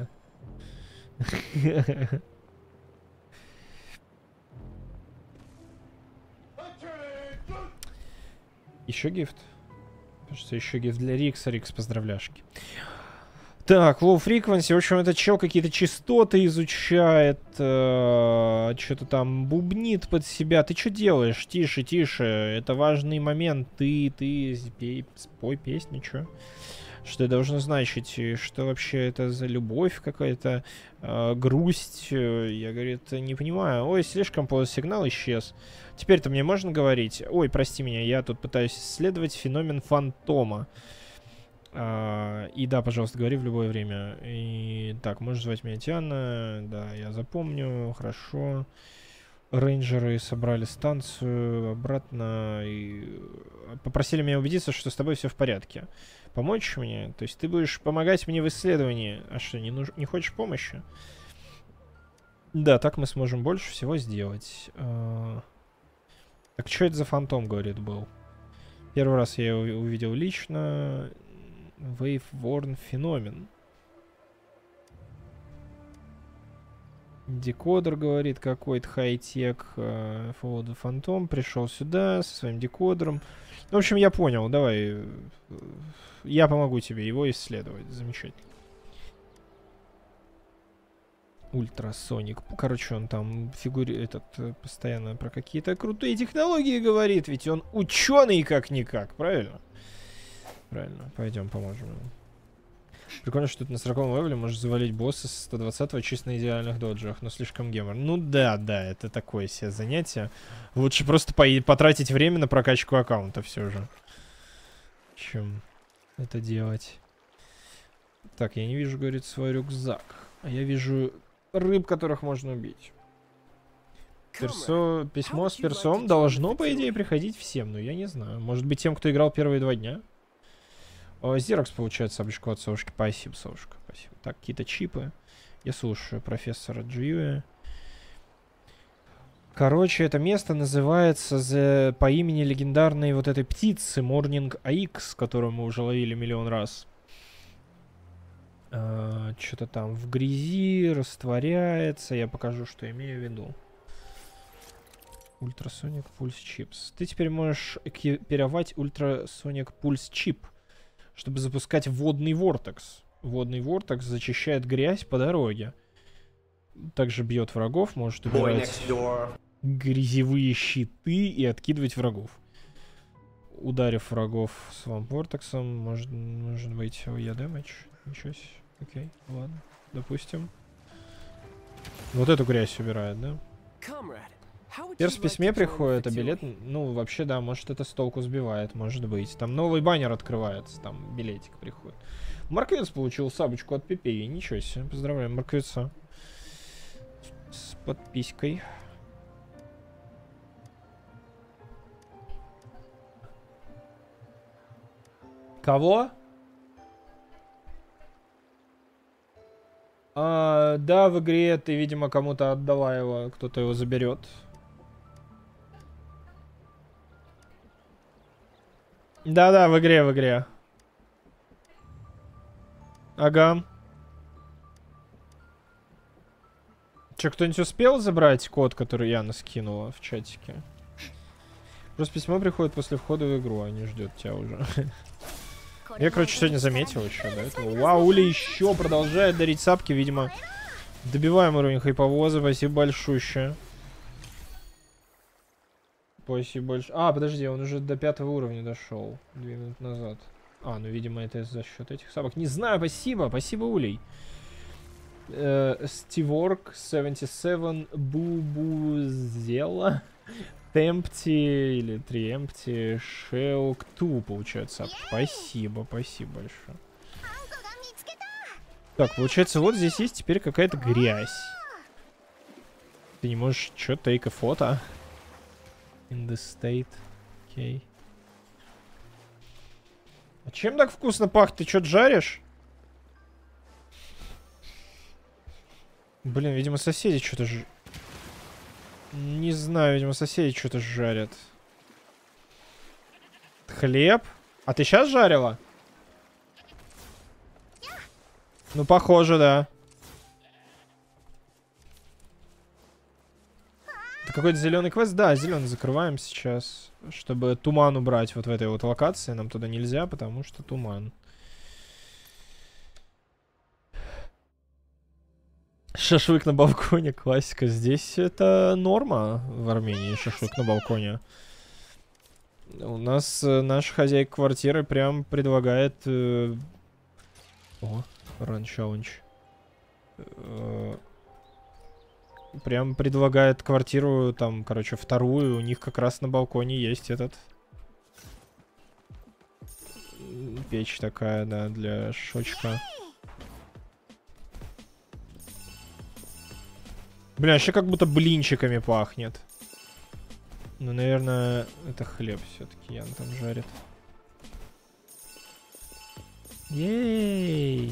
Еще гифт? Кажется, еще гифт для Рикса. Рикс, поздравляшки. Так, low frequency. В общем, этот чел какие-то частоты изучает. Что-то там бубнит под себя. Ты что делаешь? Тише, тише. Это важный момент. Ты спой песню, что? Что это должно значить? Что вообще это за любовь какая-то? Грусть? Я, говорит, не понимаю. Ой, слишком поздно, сигнал исчез. Теперь-то мне можно говорить? Ой, прости меня, я тут пытаюсь исследовать феномен фантома. И да, пожалуйста, говори в любое время. И так, можешь звать меня Тиана. Да, я запомню. Хорошо. Рейнджеры собрали станцию обратно и попросили меня убедиться, что с тобой все в порядке. Помочь мне? То есть ты будешь помогать мне в исследовании. А что, не хочешь помощи? Да, так мы сможем больше всего сделать. Так что это за фантом, говорит, был? Первый раз я его увидел лично. Waveworn феномен. Декодер, говорит, какой-то хай-тек. Follow the Phantom пришел сюда со своим декодером. В общем, я понял. Давай. Я помогу тебе его исследовать. Замечательно. Ультрасоник. Короче, он там постоянно про какие-то крутые технологии говорит. Ведь он ученый как-никак. Правильно? Правильно. Пойдем, поможем ему. Прикольно, что тут на 40-м левеле можешь завалить босса с 120-го чисто на идеальных доджах, но слишком гемор. Ну да, это такое себе занятие. Лучше просто потратить время на прокачку аккаунта все же, чем это делать. Так, я не вижу, говорит, свой рюкзак. А я вижу рыб, которых можно убить. Письмо с персом должно, по идее, приходить всем, но я не знаю. Может быть, тем, кто играл первые 2 дня? Зерокс получает сабличку от совушки. Спасибо, совушка. Спасибо. Так, какие-то чипы. Я слушаю профессора Джьюи. Короче, это место называется по имени легендарной вот этой птицы Morning AX, которую мы уже ловили миллион раз. Что-то там в грязи растворяется. Я покажу, что имею в виду. Ультрасоник Пульс Чипс. Ты теперь можешь экипировать Ультрасоник Пульс Чип, чтобы запускать водный вортекс. Водный вортекс зачищает грязь по дороге. Также бьет врагов, может убирать грязевые щиты и откидывать врагов. Ударив врагов свамп вортексом, может быть я дэмэдж. Ничего себе. Окей, ладно, допустим. Вот эту грязь убирает, да? Перс в письме приходит, а билет, ну, вообще, да, может, это с толку сбивает, может быть. Там новый баннер открывается, там билетик приходит. Марквец получил сабочку от Пепеи, ничего себе, поздравляем Марквеца. С подпиской. Кого? Да, в игре ты, видимо, кому-то отдала его, кто-то его заберет. Да-да, в игре. Ага. Че, кто-нибудь успел забрать код, который Яна скинула в чатике? Просто письмо приходит после входа в игру, а не ждет тебя уже. Я, короче, сегодня заметил еще до этого. Вау, Уля еще продолжает дарить сапки, видимо. Добиваем уровень хайповоза, спасибо большущее. Спасибо большое. А, подожди, он уже до 5-го уровня дошел 2 минуты назад. А, ну, видимо, это за счет этих собак. Не знаю, спасибо, спасибо, Улей. Стиворк 77, Бубузела, Темпти или Триемпти, Шелк 2 получается. Спасибо, спасибо большое. Так, получается, вот здесь есть теперь какая-то грязь. Ты не можешь... Чё, take a photo? In the state. Окей. А чем так вкусно пахнет? Ты что-то жаришь? Блин, видимо, соседи что-то Не знаю, видимо, соседи что-то жарят. Хлеб? А ты сейчас жарила? Ну, похоже, да. Это какой-то зеленый квест? Да, зеленый закрываем сейчас. Чтобы туман убрать вот в этой вот локации. Нам туда нельзя, потому что туман. Шашлык на балконе, классика. Здесь это норма в Армении, шашлык на балконе. У нас наша хозяйка квартиры прям предлагает... О, ран челлендж. Прям предлагает квартиру, там, короче, вторую. У них как раз на балконе есть этот... Печь такая, да, для шочка. Бля, еще как будто блинчиками пахнет. Ну, наверное, это хлеб все-таки Ян там жарит. Ей!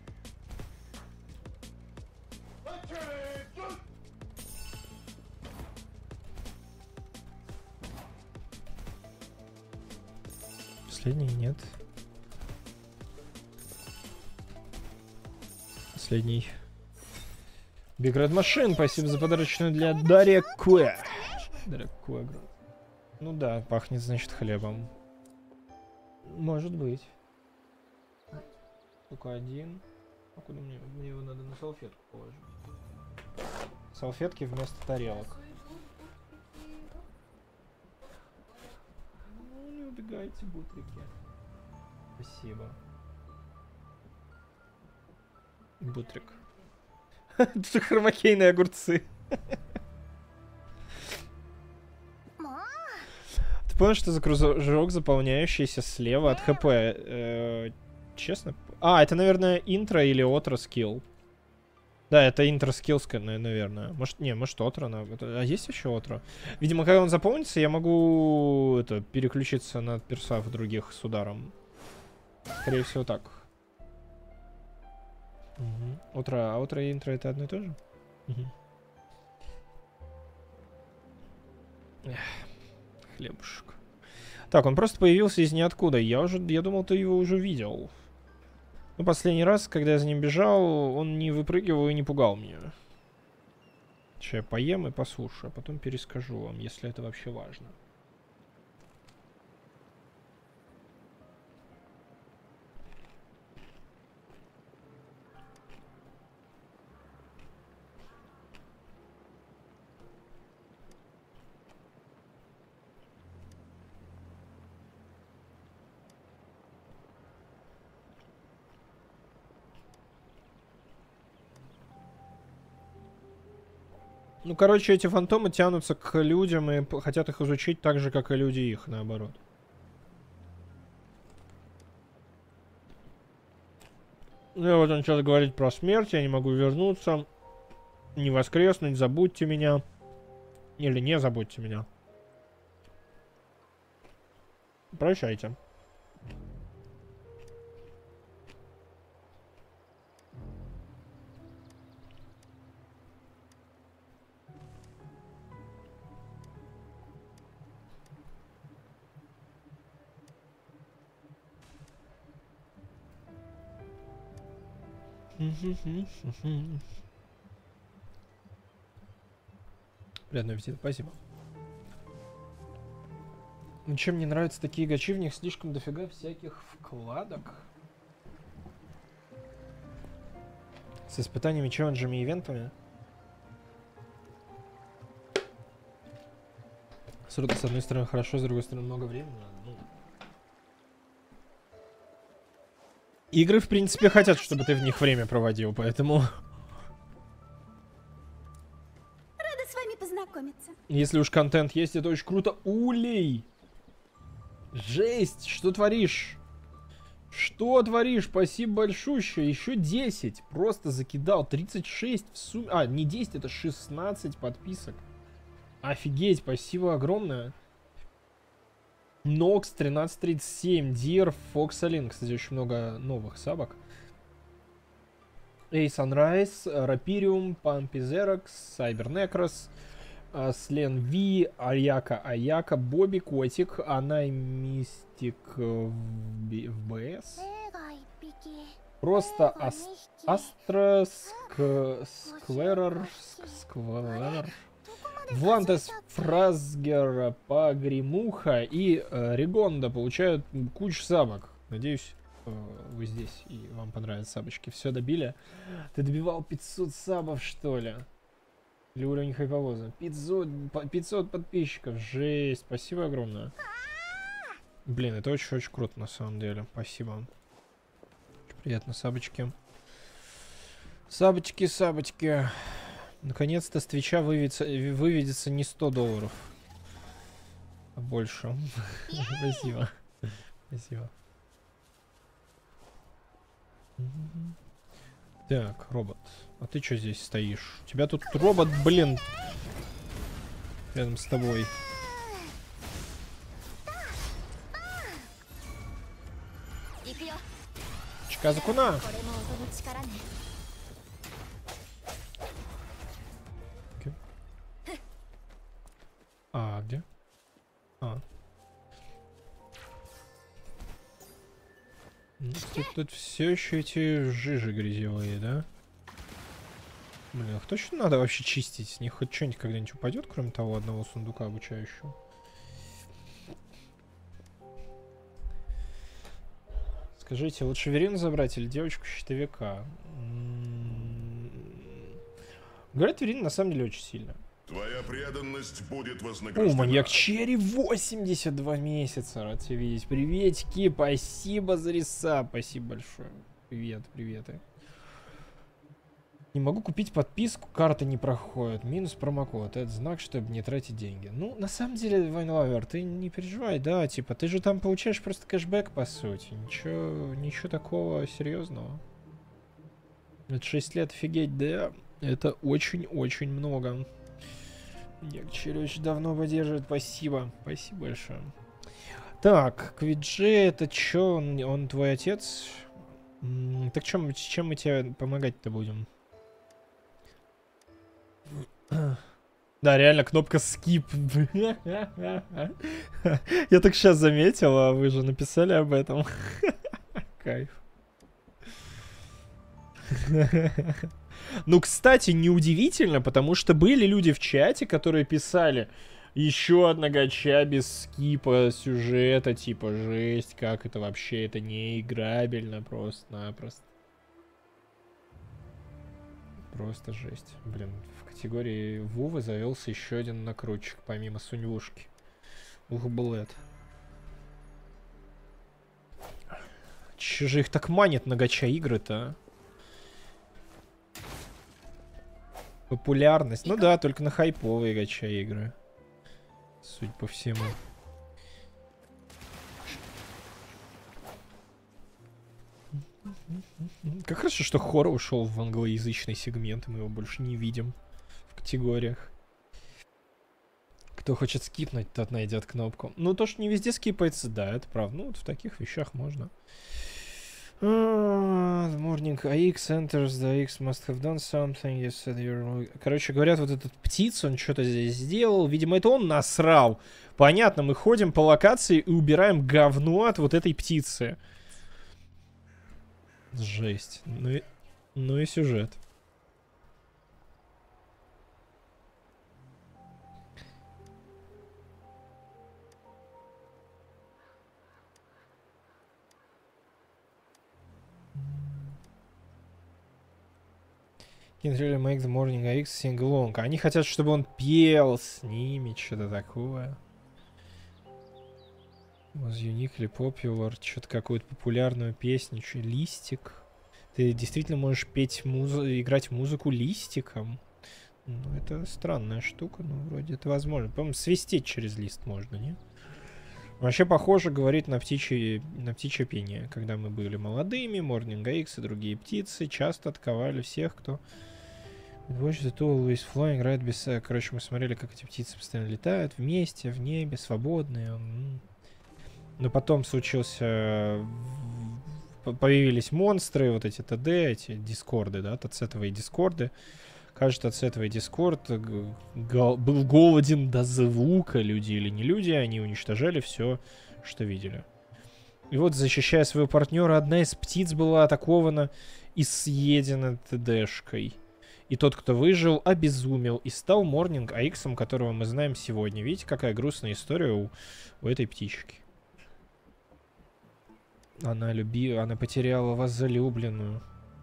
Последний нет. Последний. Big Red Machine, спасибо за подарочную для Дарья Куэ. Дарья Куэ. Ну да, пахнет, значит, хлебом. Может быть. Только один. А куда мне его надо на салфетку положить? Салфетки вместо тарелок. Ну, не убегайте, бутрики. Спасибо. Бутрик. Это хромакейные огурцы. Ты понял, что за кружок, заполняющийся слева от ХП? Честно? А, это, наверное, интро или отро скилл. Да, это интро скилл, наверное. Может, не, может, отро. А есть еще отро? Видимо, когда он заполнится, я могу переключиться на персов других с ударом. Скорее всего, так. Угу. А утро и интро это одно и то же? Угу. Хлебушек. Так, он просто появился из ниоткуда. Я думал, ты его уже видел. Ну, последний раз, когда я за ним бежал, он не выпрыгивал и не пугал меня. Сейчас я поем и послушаю, а потом перескажу вам, если это вообще важно. Ну, короче, эти фантомы тянутся к людям и хотят их изучить так же, как и люди их, наоборот. Ну, и вот он сейчас говорит про смерть, я не могу вернуться, не воскреснуть, забудьте меня. Или не забудьте меня. Прощайте. Приятного аппетита, спасибо. Ну, чем мне нравятся такие гачи, в них слишком дофига всяких вкладок. С испытаниями, челленджами и ивентами. С одной стороны хорошо, с другой стороны много времени. Ну. Игры, в принципе, хотят, чтобы ты в них время проводил, поэтому... Рада с вами познакомиться. Если уж контент есть, это очень круто. Улей! Жесть! Что творишь? Что творишь? Спасибо большущее. Еще 10. Просто закидал. 36 в сумме. А, не 10, это 16 подписок. Офигеть, спасибо огромное. Нокс 1337. Дир, Фоксалин. Кстати, очень много новых сабок. Эй, Sunrise, Рапириум, Пампизерокс, Сайбернекрос, Слен Ви, Аяка, Бобби, Котик, Анай Мистик в БС. Просто Астра, Скверер, Влантес, Фразгер, Пагримуха и Ригонда получают кучу сабок. Надеюсь, вы здесь и вам понравятся сабочки. Все добили. Ты добивал 500 сабов, что ли? Или уровень хайповоза? 500 подписчиков. Жесть. Спасибо огромное. Блин, это очень-очень круто на самом деле. Спасибо. Очень приятно, сабочки. Сабочки. Наконец-то с Твича выведется не $100, а больше. Спасибо. Спасибо. Так, робот. А ты что здесь стоишь? У тебя тут робот, блин, рядом с тобой. Чиказакуна! А, где? А. Ну, тут все еще эти жижи грязевые, да? Блин, их точно надо вообще чистить? С них хоть что-нибудь когда-нибудь упадет, кроме того одного сундука обучающего? Скажите, лучше Верину забрать или девочку-щитовика? Говорят, Верина на самом деле очень сильная. Твоя преданность будет вознаграждена. О, маньяк Черри, 82 месяца. Рад тебя видеть. Приветики, спасибо за реса. Спасибо большое. Приветы. Не могу купить подписку, карта не проходит. Минус промокод. Это знак, чтобы не тратить деньги. Ну, на самом деле, Вайнлавер, ты не переживай, да, типа, ты же там получаешь просто кэшбэк, по сути. Ничего такого серьезного. Это 6 лет, офигеть, да. Это очень-очень много. Маньяк Черри очень давно поддерживает, спасибо. Спасибо большое. Так, Квиджи, это чё, он твой отец? Так чем мы тебе помогать-то будем? Да, реально, кнопка skip. Я так сейчас заметил, а вы же написали об этом. Кайф. Ну, кстати, неудивительно, потому что были люди в чате, которые писали: еще одна гача без скипа сюжета, типа, жесть, как это вообще, это не играбельно просто-напросто. Просто жесть. Блин, в категории Вувы завелся еще один накрутчик, помимо Суньвушки. Ух, блэд. Че же их так манит на гача игры-то, а? Популярность. Ну да, только на хайповые гача игры. Судя по всему. Как хорошо, что Хора ушел в англоязычный сегмент, и мы его больше не видим в категориях. Кто хочет скипнуть, тот найдет кнопку. Ну, то, что не везде скипается, да, это правда. Ну, вот в таких вещах можно. The morning AX enters, the AX must have done something. You said you're... Короче, говорят, вот этот птиц, он что-то здесь сделал. Видимо, это он насрал. Понятно, мы ходим по локации и убираем говно от вот этой птицы. Жесть. Ну и сюжет. Can't really make the Morning AX sing along. Они хотят, чтобы он пел с ними, что-то такое. Was uniquely popular. Что-то какую-то популярную песню. Листик. Ты действительно можешь петь играть музыку листиком? Ну, это странная штука, но вроде это возможно. По-моему, свистеть через лист можно, не? Вообще похоже говорит на птичье пение. Когда мы были молодыми, Morning AX и другие птицы часто атаковали всех, кто... Watch the two always flying right beside... Короче, мы смотрели, как эти птицы постоянно летают вместе, в небе, свободные. Но потом случился... Появились монстры, вот эти ТД, эти дискорды, да, тацетовые дискорды. Кажется, тацетовый дискорд был голоден до звука. Люди или не люди, они уничтожали все, что видели. И вот, защищая своего партнера, одна из птиц была атакована и съедена ТДшкой. И тот, кто выжил, обезумел и стал Morning AX, которого мы знаем сегодня. Видите, какая грустная история у этой птички. Она потеряла возлюбленную.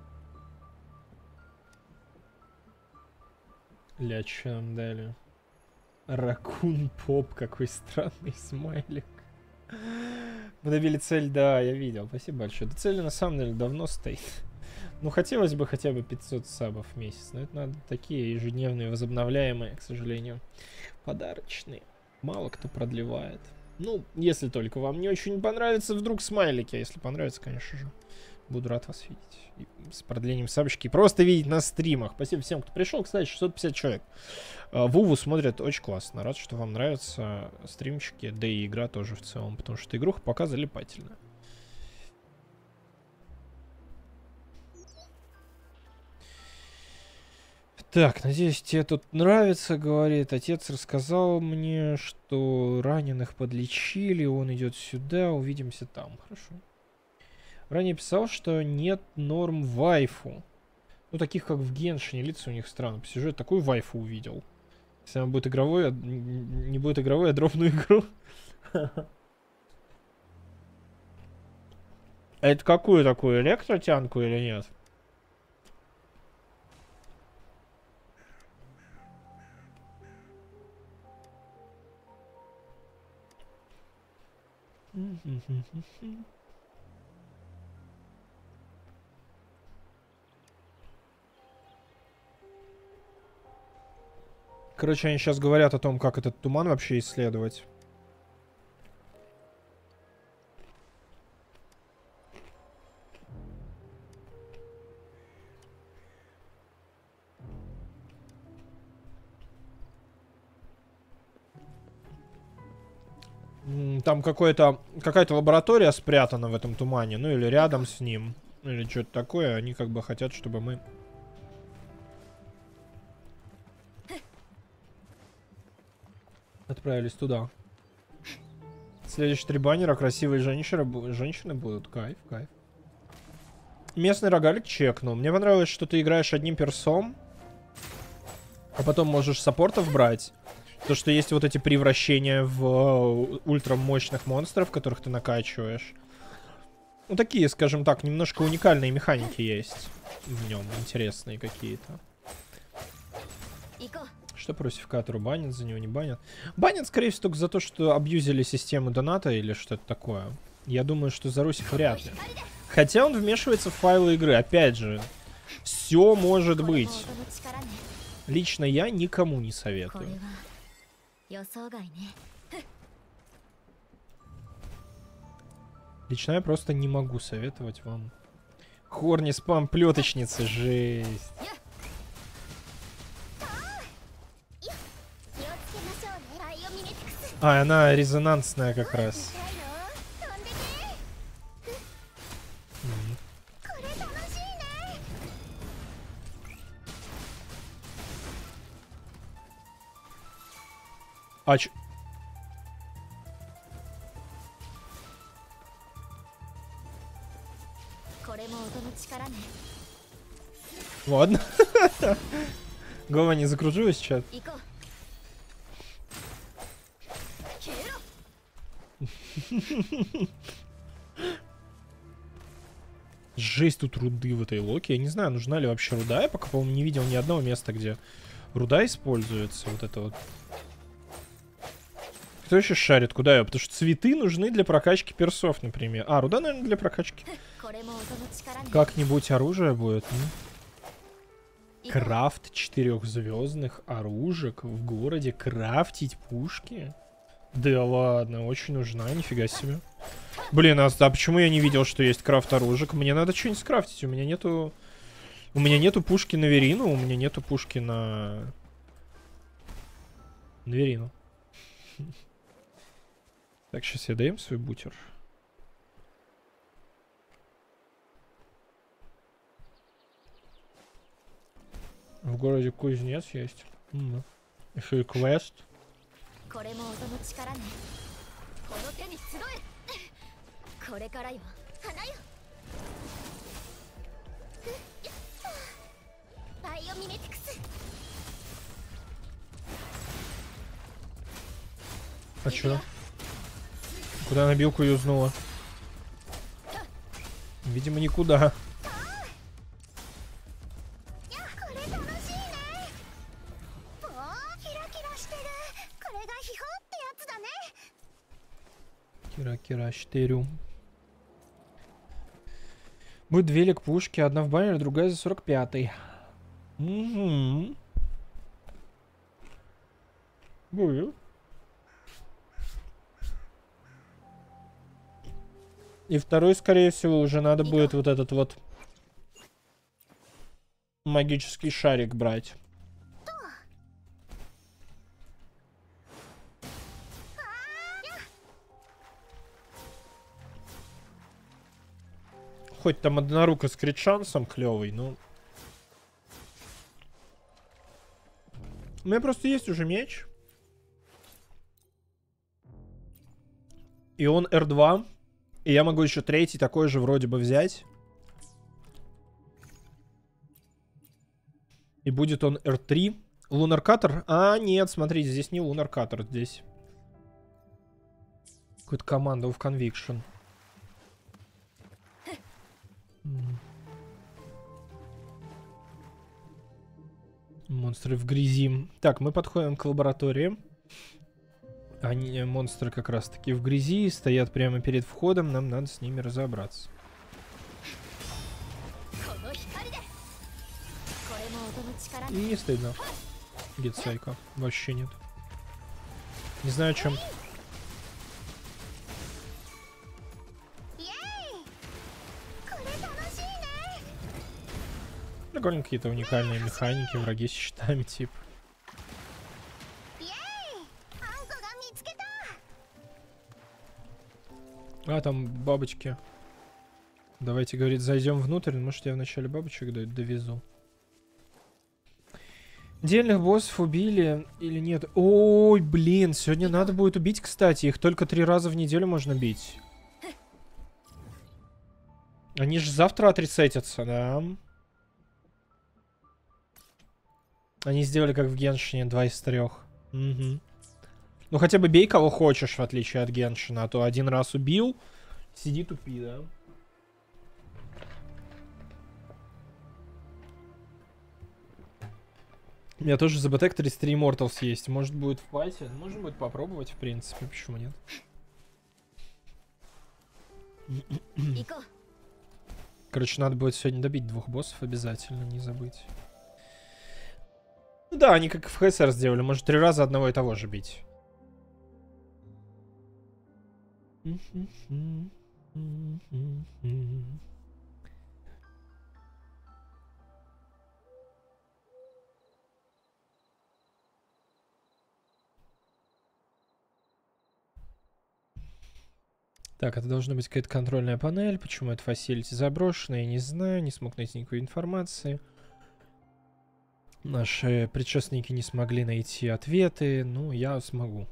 Ля, что нам дали? Ракун Поп, какой странный смайлик. Мы добили цель, да, я видел. Спасибо большое. Эта цель на самом деле давно стоит. Ну, хотелось бы хотя бы 500 сабов в месяц. Но это надо такие ежедневные, возобновляемые, к сожалению, подарочные. Мало кто продлевает. Ну, если только вам не очень понравится вдруг смайлики. А если понравится, конечно же, буду рад вас видеть. И с продлением сабочки. Просто видеть на стримах. Спасибо всем, кто пришел. Кстати, 650 человек. Вуву смотрят очень классно. Рад, что вам нравятся стримчики. Да и игра тоже в целом. Потому что игруха пока залипательная. Так, надеюсь, тебе тут нравится, говорит. Отец рассказал мне, что раненых подлечили. Он идет сюда. Увидимся там. Хорошо. Ранее писал, что нет норм вайфу. Ну, таких, как в Геншине. Лица у них странно. Посижу, я такую вайфу увидел. Если она будет игровой, не будет игровой, а дропную игру. Это какую такую? Электротянку или нет? Короче, они сейчас говорят о том, как этот туман вообще исследовать. Там какая-то лаборатория спрятана в этом тумане, ну или рядом с ним, или что-то такое. Они как бы хотят, чтобы мы отправились туда. Следующие 3 баннера. Красивые женщины будут. Кайф, кайф. Местный рогалик чекнул. Мне понравилось, что ты играешь одним персом, а потом можешь саппортов брать. То, что есть вот эти превращения в ультрамощных монстров, которых ты накачиваешь. Ну, такие, скажем так, немножко уникальные механики есть в нем. Интересные какие-то. Что по русификатору банят, за него не банят? Банят, скорее всего, только за то, что абьюзили систему доната или что-то такое. Я думаю, что за русиф вряд ли. Хотя он вмешивается в файлы игры. Опять же, все может быть. Лично я никому не советую. Лично я просто не могу советовать вам. Хорни спам плеточницы, жесть. А, она резонансная как раз. А ч... Ладно. Голова не закружилась, чат? Жесть тут руды в этой локе. Я не знаю, нужна ли вообще руда. Я пока, по-моему, не видел ни одного места, где руда используется. Вот это вот. Кто еще шарит? Куда я? Потому что цветы нужны для прокачки персов, например. А, руда, наверное, для прокачки. Как-нибудь оружие будет. Крафт 4-звездных оружек в городе. Крафтить пушки? Да ладно, очень нужна, нифига себе. Блин, а почему я не видел, что есть крафт оружек? Мне надо что-нибудь скрафтить. У меня нету пушки на Верину, у меня нету пушки на Верину. Так, сейчас я доем свой бутер. В городе кузнец есть. Еще и квест. А чё? Куда она билку юзнула? Видимо, никуда. Кира 4. Будет две лик-пушки, одна в баннере, другая за 45-й. Угу. Будет. И второй, скорее всего, уже надо будет вот этот вот магический шарик брать. Хоть там однорука с критшансом клевый, но... У меня просто есть уже меч. И он R2. И я могу еще третий такой же вроде бы взять. И будет он R3. Лунар Каттер? А, нет, смотрите, здесь не Лунар Каттер, здесь какой-то команда of Conviction. Монстры в грязи. Так, мы подходим к лаборатории. Они, монстры как раз таки в грязи, стоят прямо перед входом. Нам надо с ними разобраться. И не стыдно. Гитсайка. Вообще нет. Не знаю, о чем. Прикольно, какие-то уникальные механики, враги с щитами, типа. А, там бабочки. Давайте, говорит, зайдем внутрь. Может, я вначале бабочек довезу. Отдельных боссов убили или нет? Ой, блин, сегодня надо будет убить, кстати. Их только 3 раза в неделю можно бить. Они же завтра отресетятся, да? Они сделали как в Геншине, 2 из 3. Угу. Ну хотя бы бей кого хочешь, в отличие от Геншина. А то один раз убил, сиди тупи, да? У меня тоже за БТ 33 Immortals есть. Может будет в пати? Можно будет попробовать, в принципе. Почему нет? Короче, надо будет сегодня добить 2 боссов обязательно, не забыть. Ну да, они как в ХСР сделали. Может 3 раза одного и того же бить. Так, это должна быть какая-то контрольная панель. Почему это фасилити заброшено, я не знаю. Не смог найти никакой информации. Наши предшественники не смогли найти ответы. Ну, я смогу.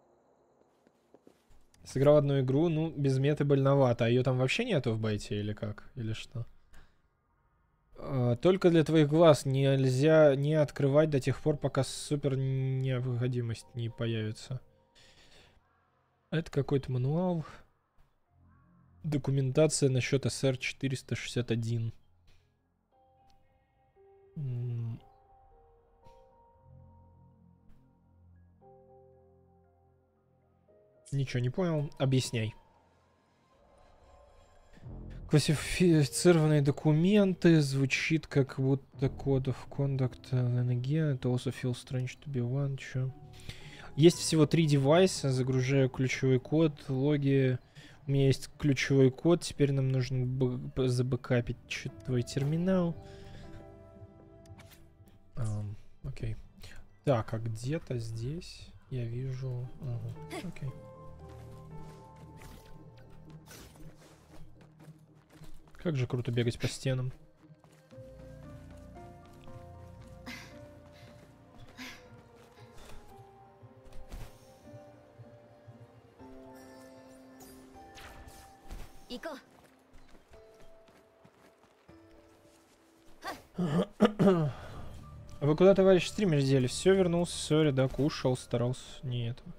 Сыграл одну игру, ну, без меты больновато. А ее там вообще нету в бете или как? Или что? Только для твоих глаз нельзя не открывать до тех пор, пока супер необходимость не появится. Это какой-то мануал. Документация насчет СР-461. Ничего не понял. Объясняй. Классифицированные документы. Звучит как будто Code of Conduct again. It also feels strange to be one. Чё? Есть всего 3 девайса. Загружаю ключевой код, логи. У меня есть ключевой код. Теперь нам нужно забэкапить твой терминал. Окей. Так, а где-то здесь я вижу... Окей. Как же круто бегать по стенам. А вы куда, товарищ стример, дели? Все, вернулся, сори, да, кушал, старался. Не это.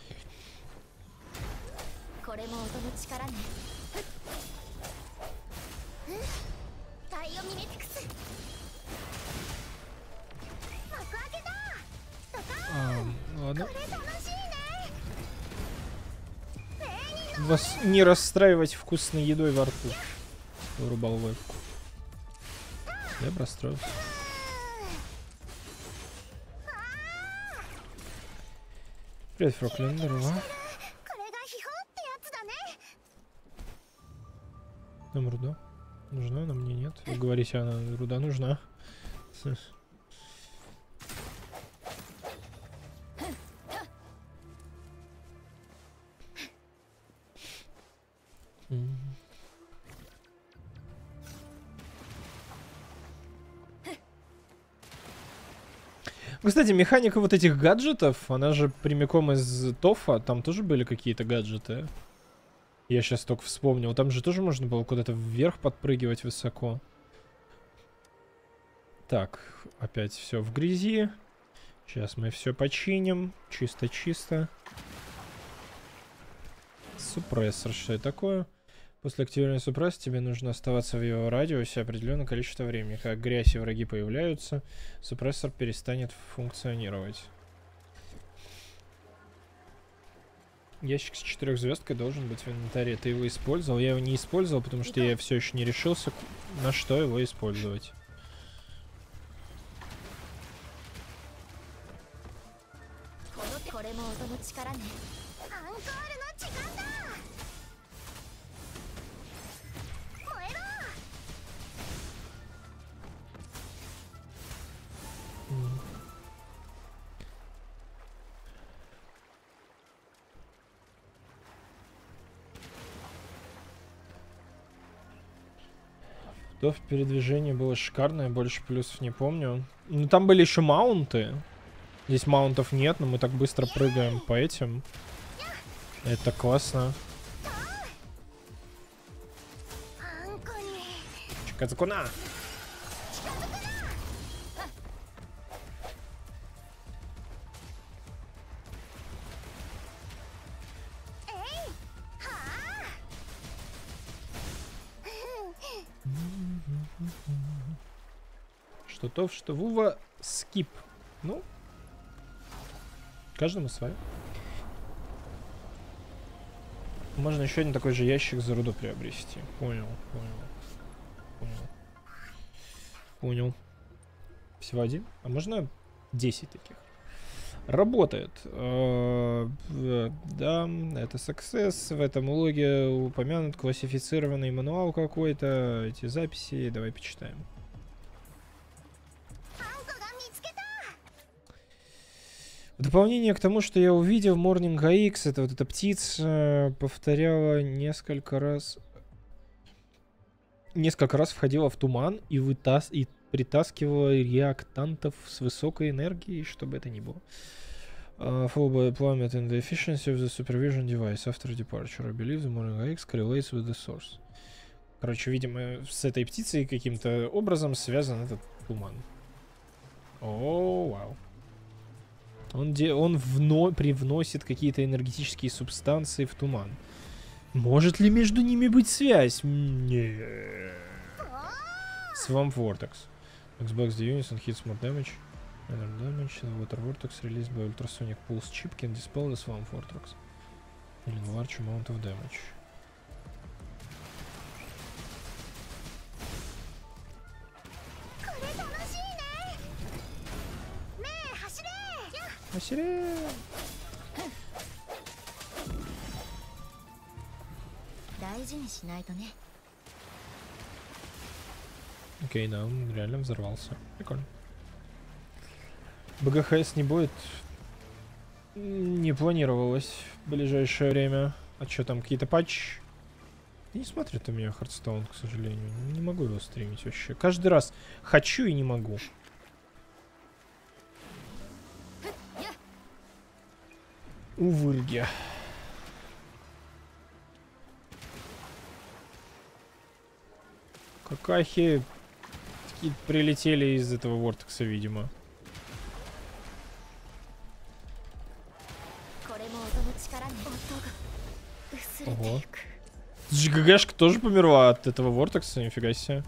Ладно. Вас не расстраивать вкусной едой во рту. Вырубал вебку. Я бы расстроился. Привет, Фроклин, здорово. Нам руда нужна, но мне нет. Вы говорите, она руда нужна. Кстати, механика вот этих гаджетов, она же прямиком из ТОФа, там тоже были какие-то гаджеты. Я сейчас только вспомнил, там же тоже можно было куда-то вверх подпрыгивать высоко. Так, опять все в грязи. Сейчас мы все починим. Чисто-чисто. Супрессор, что это такое? После активирования супрессора тебе нужно оставаться в его радиусе определенное количество времени. Как грязь и враги появляются, супрессор перестанет функционировать. Ящик с 4 звездкой должен быть в инвентаре. Ты его использовал? Я его не использовал, потому что я все еще не решился, на что его использовать. То в передвижении было шикарное, больше плюсов не помню. Ну там были еще маунты. Здесь маунтов нет, но мы так быстро прыгаем по этим. Это классно. Чикацукуна! Что то, что Вува скип. Ну, каждому свое. Можно еще один такой же ящик за руду приобрести. Понял. Понял. Всего один? А можно 10 таких? Работает. Да, это success. В этом логе упомянут классифицированный мануал какой-то. Эти записи. Давай почитаем. В дополнение к тому, что я увидел, Morning AX, это вот эта птица, повторяла несколько раз входила в туман и притаскивала реактантов с высокой энергией, чтобы это ни было. Followed by plummet in the efficiency of the supervision device after departure. I believe the Morning AX correlates with the source. Короче, видимо, с этой птицей каким-то образом связан этот туман. О, вау. Он привносит какие-то энергетические субстанции в туман. Может ли между ними быть связь? Нет. Swamp Vortex. Xbox the units and hits more damage. Other damage. The water vortex released by ultrasonic pulse chip can dispel the Swamp Vortex. In a large amount of damage. Окей, да, он реально взорвался. Прикольно. БГХС не будет. Не планировалось в ближайшее время. А что там, какие-то патчи? Не смотрит у меня Hearthstone, к сожалению. Не могу его стримить вообще. Каждый раз хочу и не могу. Увырги. Какахи такие прилетели из этого вортекса, видимо. Ого. ГГшка тоже померла от этого вортекса, нифига себе.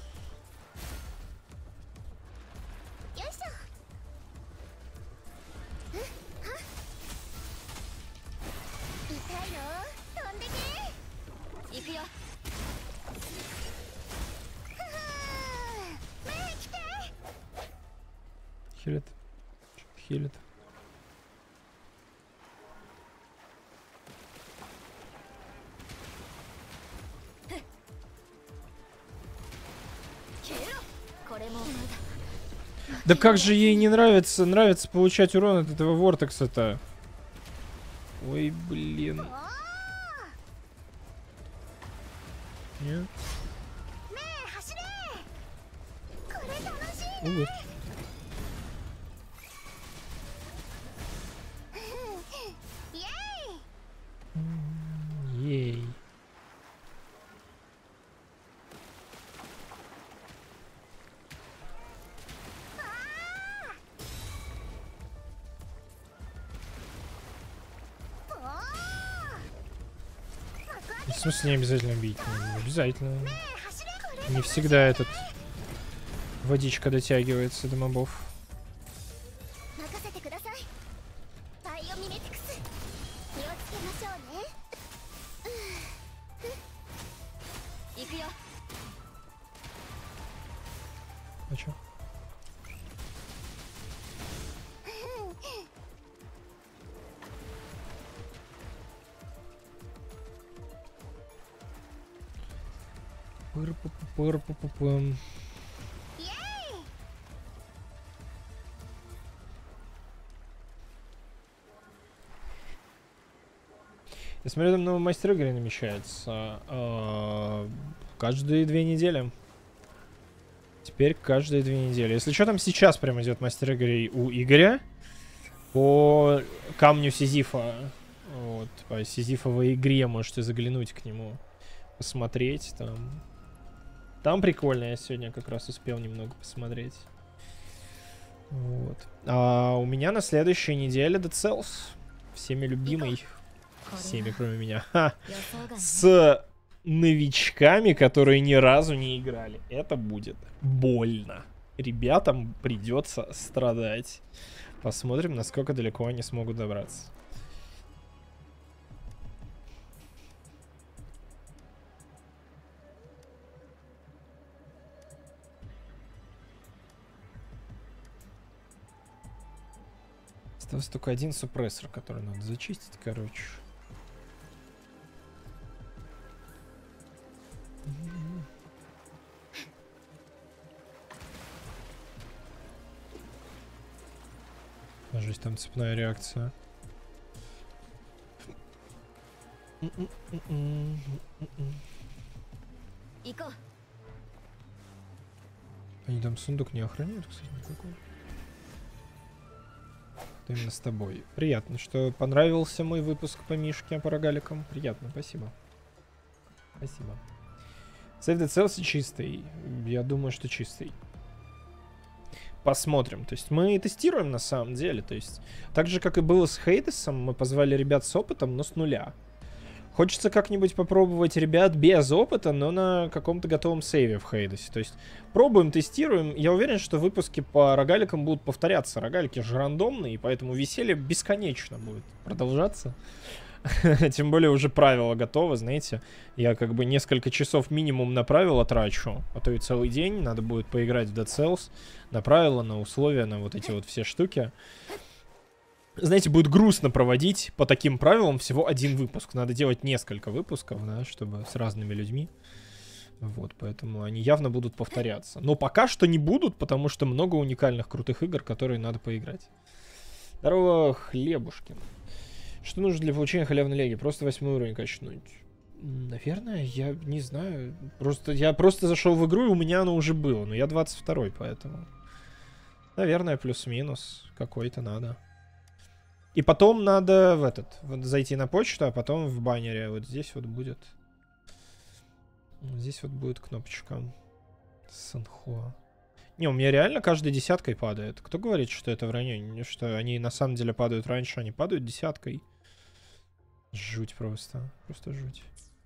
Хилит. Хилит. Да как же ей не нравится, нравится получать урон от этого вортекса-то. Ой, блин. Нет. Увы. Ей. В смысле не обязательно бить? Не обязательно. Не всегда этот водичка дотягивается до мобов. А чё? Пыр-пы-пы-пыр-пы-пы-пым. Я смотрю, там новый мастер игры намечается. Каждые 2 недели. Теперь каждые 2 недели. Если что, там сейчас прям идет мастер игры у Игоря. По камню Сизифа. Вот, по Сизифовой игре можете заглянуть к нему. Посмотреть там. Там прикольно, я сегодня как раз успел немного посмотреть. Вот. А у меня на следующей неделе Dead Cells. Всеми любимый. Всеми, кроме меня. Ха. С новичками, которые ни разу не играли. Это будет больно. Ребятам придется страдать. Посмотрим, насколько далеко они смогут добраться. Остался только один супрессор, который надо зачистить, короче. Жесть, там цепная реакция. Они там сундук не охраняют, кстати, никакой. Это именно с тобой. Приятно, что понравился мой выпуск по Мишке, по рогаликам. Приятно, спасибо. Спасибо. Save the Cells чистый. Я думаю, что чистый. Посмотрим. То есть мы тестируем на самом деле. То есть так же, как и было с Хейдесом, мы позвали ребят с опытом, но с нуля. Хочется как-нибудь попробовать ребят без опыта, но на каком-то готовом сейве в Хейдесе. То есть пробуем, тестируем. Я уверен, что выпуски по рогаликам будут повторяться. Рогалики же рандомные, поэтому веселье бесконечно будет продолжаться. Тем более уже правила готовы, знаете. Я как бы несколько часов минимум на правила трачу, а то и целый день. Надо будет поиграть в Dead Cells. На правила, на условия, на вот эти вот все штуки. Знаете, будет грустно проводить по таким правилам всего один выпуск. Надо делать несколько выпусков, да, чтобы с разными людьми. Вот, поэтому они явно будут повторяться. Но пока что не будут, потому что много уникальных крутых игр, которые надо поиграть. Здорово, Хлебушкин. Что нужно для получения халявной леги? Просто 8 уровень качнуть. Наверное, я не знаю. Я просто зашел в игру, и у меня оно уже было. Но я 22-й, поэтому... Наверное, плюс-минус какой-то надо. И потом надо вот зайти на почту, а потом в баннере вот здесь вот будет. Здесь вот будет кнопочка. Санхо. Не, у меня реально каждой десяткой падает. Кто говорит, что это вранье? Что они на самом деле падают раньше, они падают десяткой. Жуть просто. Просто жуть.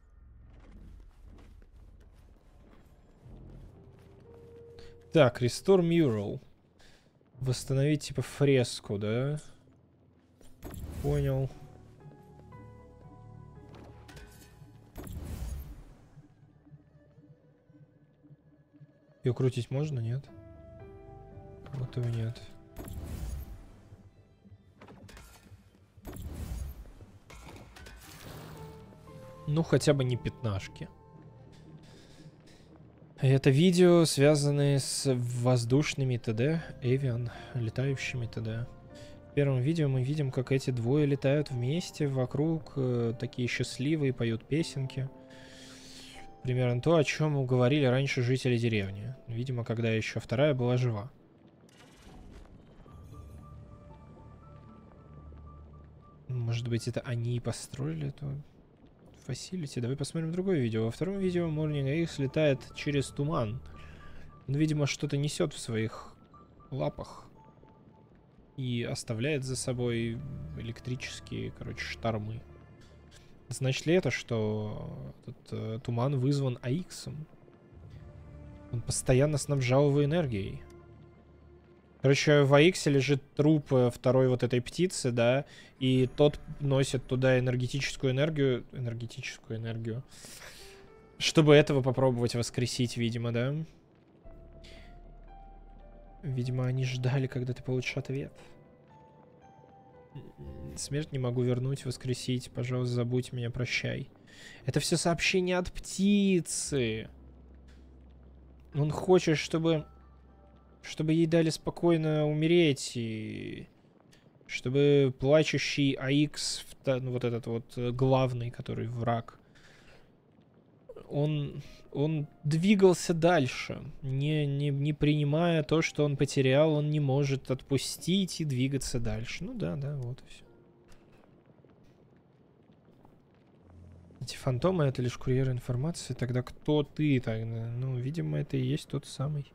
Так, Restore Mural. Восстановить типа фреску, да? Понял. Ее крутить можно, нет? Вот и нет. Ну, хотя бы не пятнашки. Это видео, связанные с воздушными ТД, Avian, летающими ТД. В первом видео мы видим, как эти двое летают вместе вокруг, такие счастливые, поют песенки. Примерно то, о чем говорили раньше жители деревни. Видимо, когда еще вторая была жива. Может быть, это они и построили эту фасилити? Давай посмотрим другое видео. Во втором видео Morning X летает через туман. Он, видимо, что-то несет в своих лапах. И оставляет за собой электрические, короче, штормы. Значит ли это, что этот туман вызван АИКСом? Он постоянно снабжал его энергией. Короче, в АИКСе лежит труп второй вот этой птицы, да, и тот носит туда энергетическую энергию, чтобы этого попробовать воскресить, видимо, да? Видимо, они ждали, когда ты получишь ответ. Смерть не могу вернуть, воскресить. Пожалуйста, забудь меня, прощай. Это все сообщения от птицы. Он хочет, чтобы ей дали спокойно умереть. И чтобы плачущий АИКС, ну, вот этот вот главный, который враг, он двигался дальше, не принимая то, что он потерял, он не может отпустить и двигаться дальше. Ну да, вот и все. Эти фантомы — это лишь курьер информации. Тогда кто ты тогда? Ну, видимо, это и есть тот самый.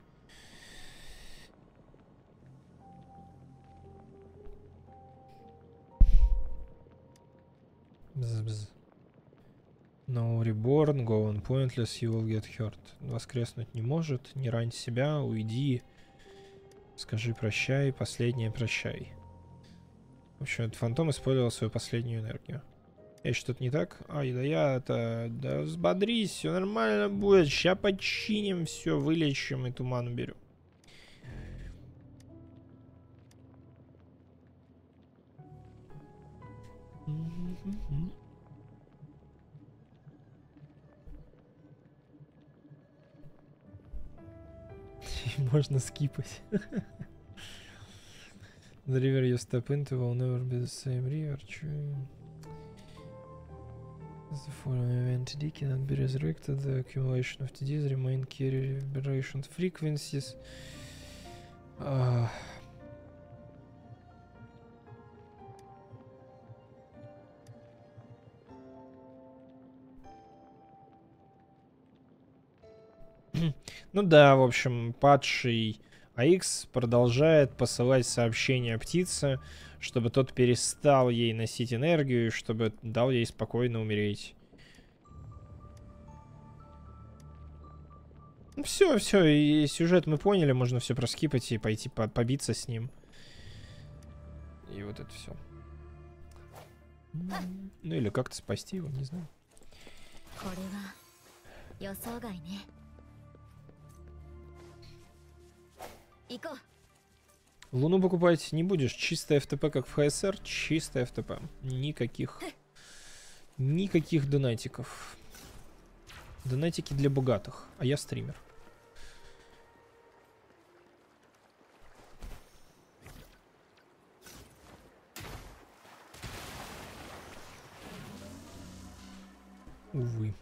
Бз-бз. No reborn, go on pointless, you will get hurt. Воскреснуть не может, не рань себя, уйди. Скажи прощай, последнее прощай. В общем, этот фантом использовал свою последнюю энергию. Что-то не так? Да взбодрись, все нормально будет. Ща починим, все вылечим и туман уберем. Можно скипать. The river you step into will never be the same river. As the following event TD cannot be resurrected, the accumulation of TDs remain key reverberation frequencies. Ну да, в общем, падший АИКС продолжает посылать сообщения птице, чтобы тот перестал ей носить энергию, чтобы дал ей спокойно умереть. Ну все, и сюжет мы поняли, можно все проскипать и пойти побиться с ним. И вот это все. Ну или как-то спасти его, не знаю. Луну покупать не будешь. Чистая FTP, как в ХСР. Чистая FTP. Никаких донатиков. Донатики для богатых. А я стример. Увы.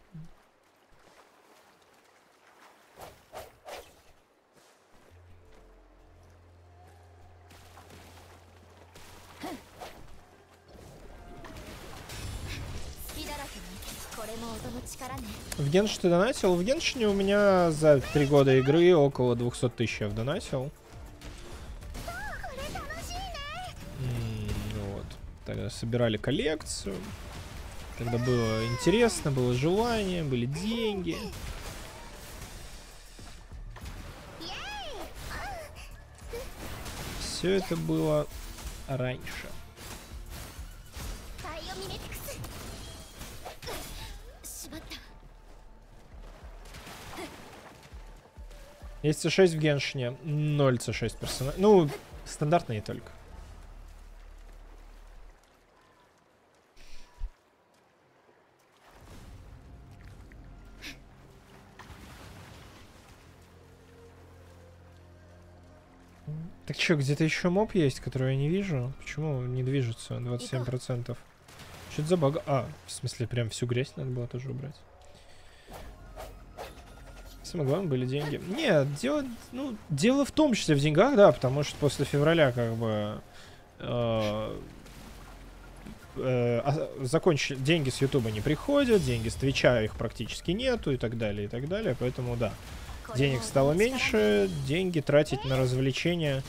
В Геншин ты донатил? В Геншине у меня за 3 года игры около 200 тысяч я донатил. Вот. Тогда собирали коллекцию. Тогда было интересно, было желание, были деньги. Все это было раньше. Есть C6 в Геншине, 0 C6 персонаж. Ну, стандартные только. Так что, где-то еще моб есть, который я не вижу? Почему не движется 27%? Что это за баг? А, в смысле, прям всю грязь надо было тоже убрать. Самое главное были деньги. Нет, дело в том числе в деньгах, да, потому что после февраля как бы закончили, деньги с Ютуба не приходят, деньги с Твича их практически нету и так далее, поэтому да, денег стало меньше, деньги тратить на развлечения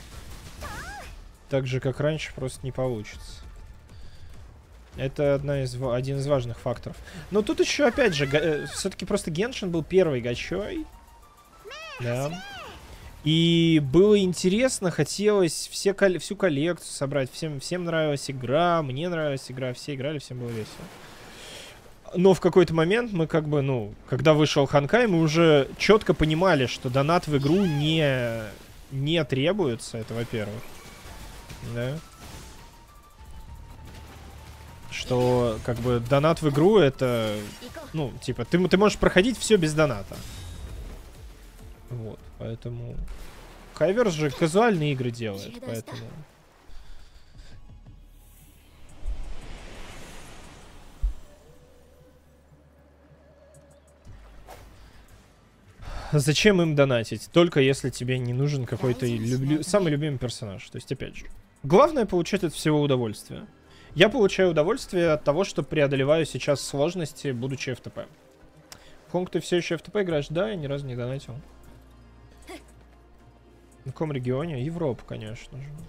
так же, как раньше, просто не получится. Это один из важных факторов. Но тут еще, опять же, все-таки просто Геншин был первой гачой. Да. И было интересно, хотелось всю коллекцию собрать. Всем нравилась игра, мне нравилась игра, все играли, всем было весело. Но в какой-то момент мы как бы, когда вышел Ханкай, мы уже четко понимали, что донат в игру не требуется, это во-первых. Да. Что, как бы, донат в игру это, типа, ты можешь проходить все без доната. Вот, поэтому... Хайверс же казуальные игры делает, поэтому... Зачем им донатить? Только если тебе не нужен какой-то самый любимый персонаж. То есть, опять же, главное получать от всего удовольствие. Я получаю удовольствие от того, что преодолеваю сейчас сложности, будучи FTP. Хонг, ты все еще FTP играешь? Да, я ни разу не донатил. В каком регионе? Европа, конечно же.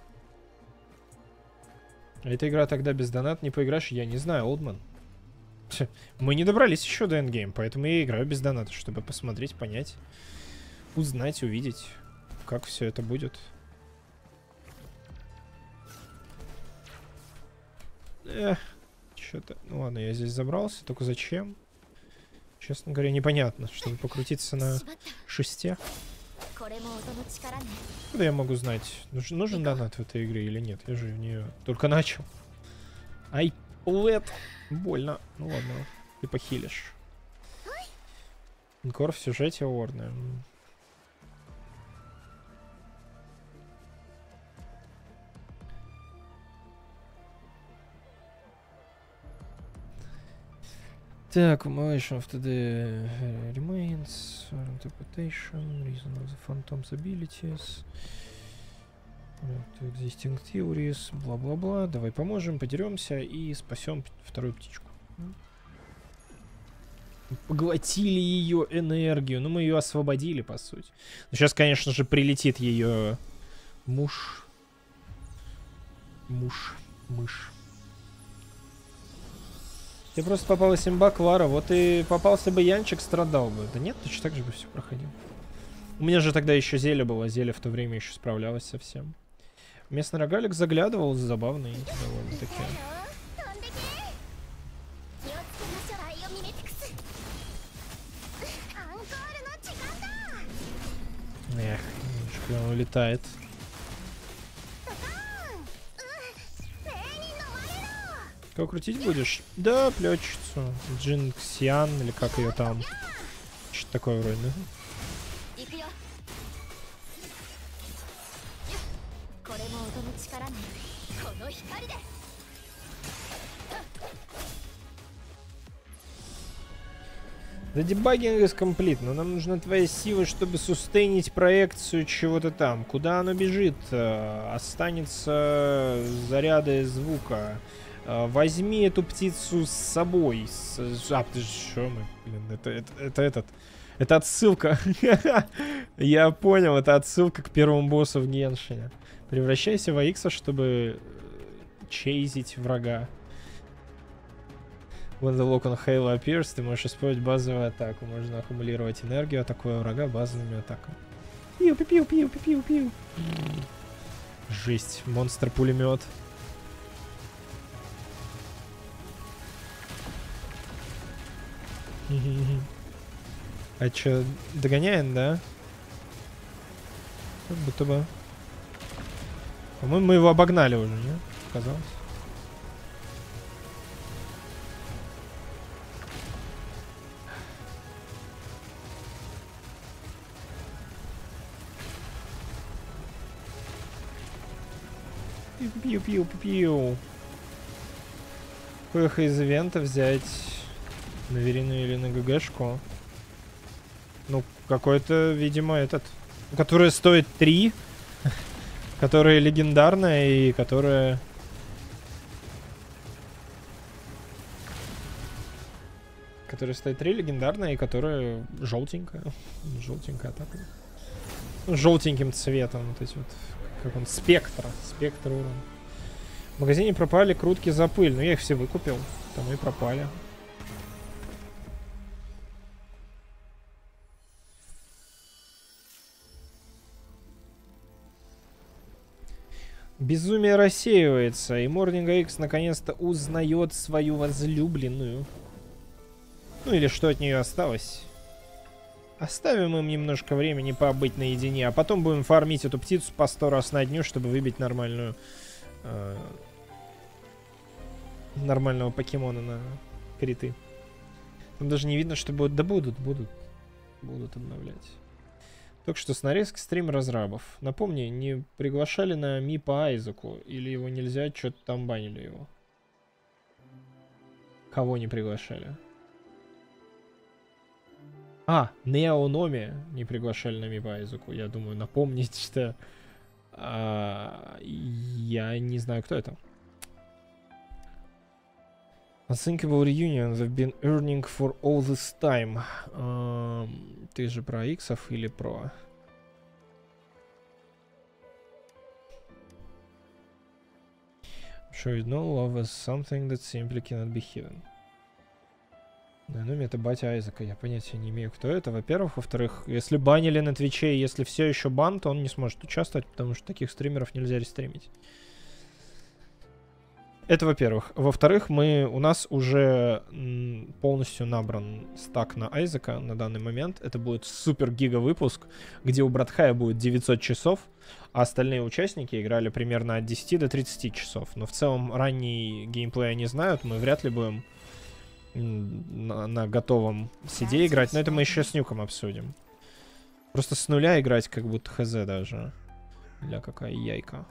Эта игра тогда без донат не поиграешь? Я не знаю, Олдман. Мы не добрались еще до эндгейм, поэтому я играю без доната, чтобы посмотреть, понять, узнать, увидеть, как все это будет. Что-то... Ну ладно, я здесь забрался, только зачем? Честно говоря, непонятно, чтобы покрутиться на шесте. Куда я могу знать, нужен донат в этой игре или нет? Я же в нее только начал. Ай, плэт. Больно. Ну ладно, ты похилишь. Инкор в сюжете Уорна. Так, Accumulation of the remains, interpretation, reason of the phantom's abilities, existing theories, бла-бла-бла. Давай поможем, подеремся и спасем вторую птичку. Поглотили ее энергию, но мы ее освободили, по сути. Но сейчас, конечно же, прилетит ее мышь. Тебе просто попалась имба Клара, вот и попался бы Янчик, страдал бы. Да нет, точно так же бы все проходил. У меня же тогда еще Зелье было, Зелье в то время еще справлялась со всем. Местный рогалик заглядывал, забавный довольно-таки. Эх, немножко он улетает. Кого крутить будешь? Да, плетчицу. Джинксиан, или как ее там. Что-то такое вроде, да? The debugging is complete, но нам нужна твоя сила, чтобы сустейнить проекцию чего-то там. Куда оно бежит? Останется заряды звука. Возьми эту птицу с собой. Ты что мы? Блин, это отсылка. Я понял, это отсылка к первому боссу в Геншине. Превращайся в Аикса, чтобы чейзить врага. When the lock on Halo appears, ты можешь использовать базовую атаку. Можно аккумулировать энергию, атакуя врага базовыми атаками. Пиу-пиу-пиу-пиу-пиу-пиу. Жесть, монстр-пулемет. А чё, догоняем, да? Как будто бы. По-моему, мы его обогнали уже, не? Казалось. Пиу-пиу-пиу-пиу. Какой из ивента взять? На Верину или на ГГшку? Ну, какой-то, видимо, этот. Которая стоит 3. Которая легендарная и которая... Которая стоит 3 легендарная и которая желтенькая. Желтенькая атака. Ну, желтеньким цветом. Вот эти вот. Как он? Спектра. Спектр урон. В магазине пропали крутки за пыль. Но я их все выкупил. Там и пропали. Безумие рассеивается, и Morning X наконец-то узнает свою возлюбленную. Ну или что от нее осталось. Оставим им немножко времени побыть наедине, а потом будем фармить эту птицу по 100 раз на дню, чтобы выбить нормальную... нормального покемона на криты. Там даже не видно, что будут... Да будут обновлять. Только что с нарезки стрим разрабов. Напомни, не приглашали на Ми по Айзеку? Или его нельзя, что-то там банили его? Кого не приглашали? А, Неономи не приглашали на Ми по Айзеку. Я думаю, напомнить, что... я не знаю, кто это. Unthinkable Reunion, they've been earning for all this time. Ты же про иксов или про... Sure you know love is something that simply cannot be hidden. Ну, это батя Айзека, я понятия не имею, кто это, во-первых. Во-вторых, если банили на Твиче, если все еще бан, то он не сможет участвовать, потому что таких стримеров нельзя рестримить. Это во-первых. Во-вторых, у нас уже полностью набран стак на Айзека на данный момент. Это будет супер гига выпуск, где у Братхая будет 900 часов, а остальные участники играли примерно от 10 до 30 часов. Но в целом ранний геймплей они знают, мы вряд ли будем на готовом CD играть, но это мы еще с Нюком обсудим. Просто с нуля играть как будто хз даже. Бля, какая яйка.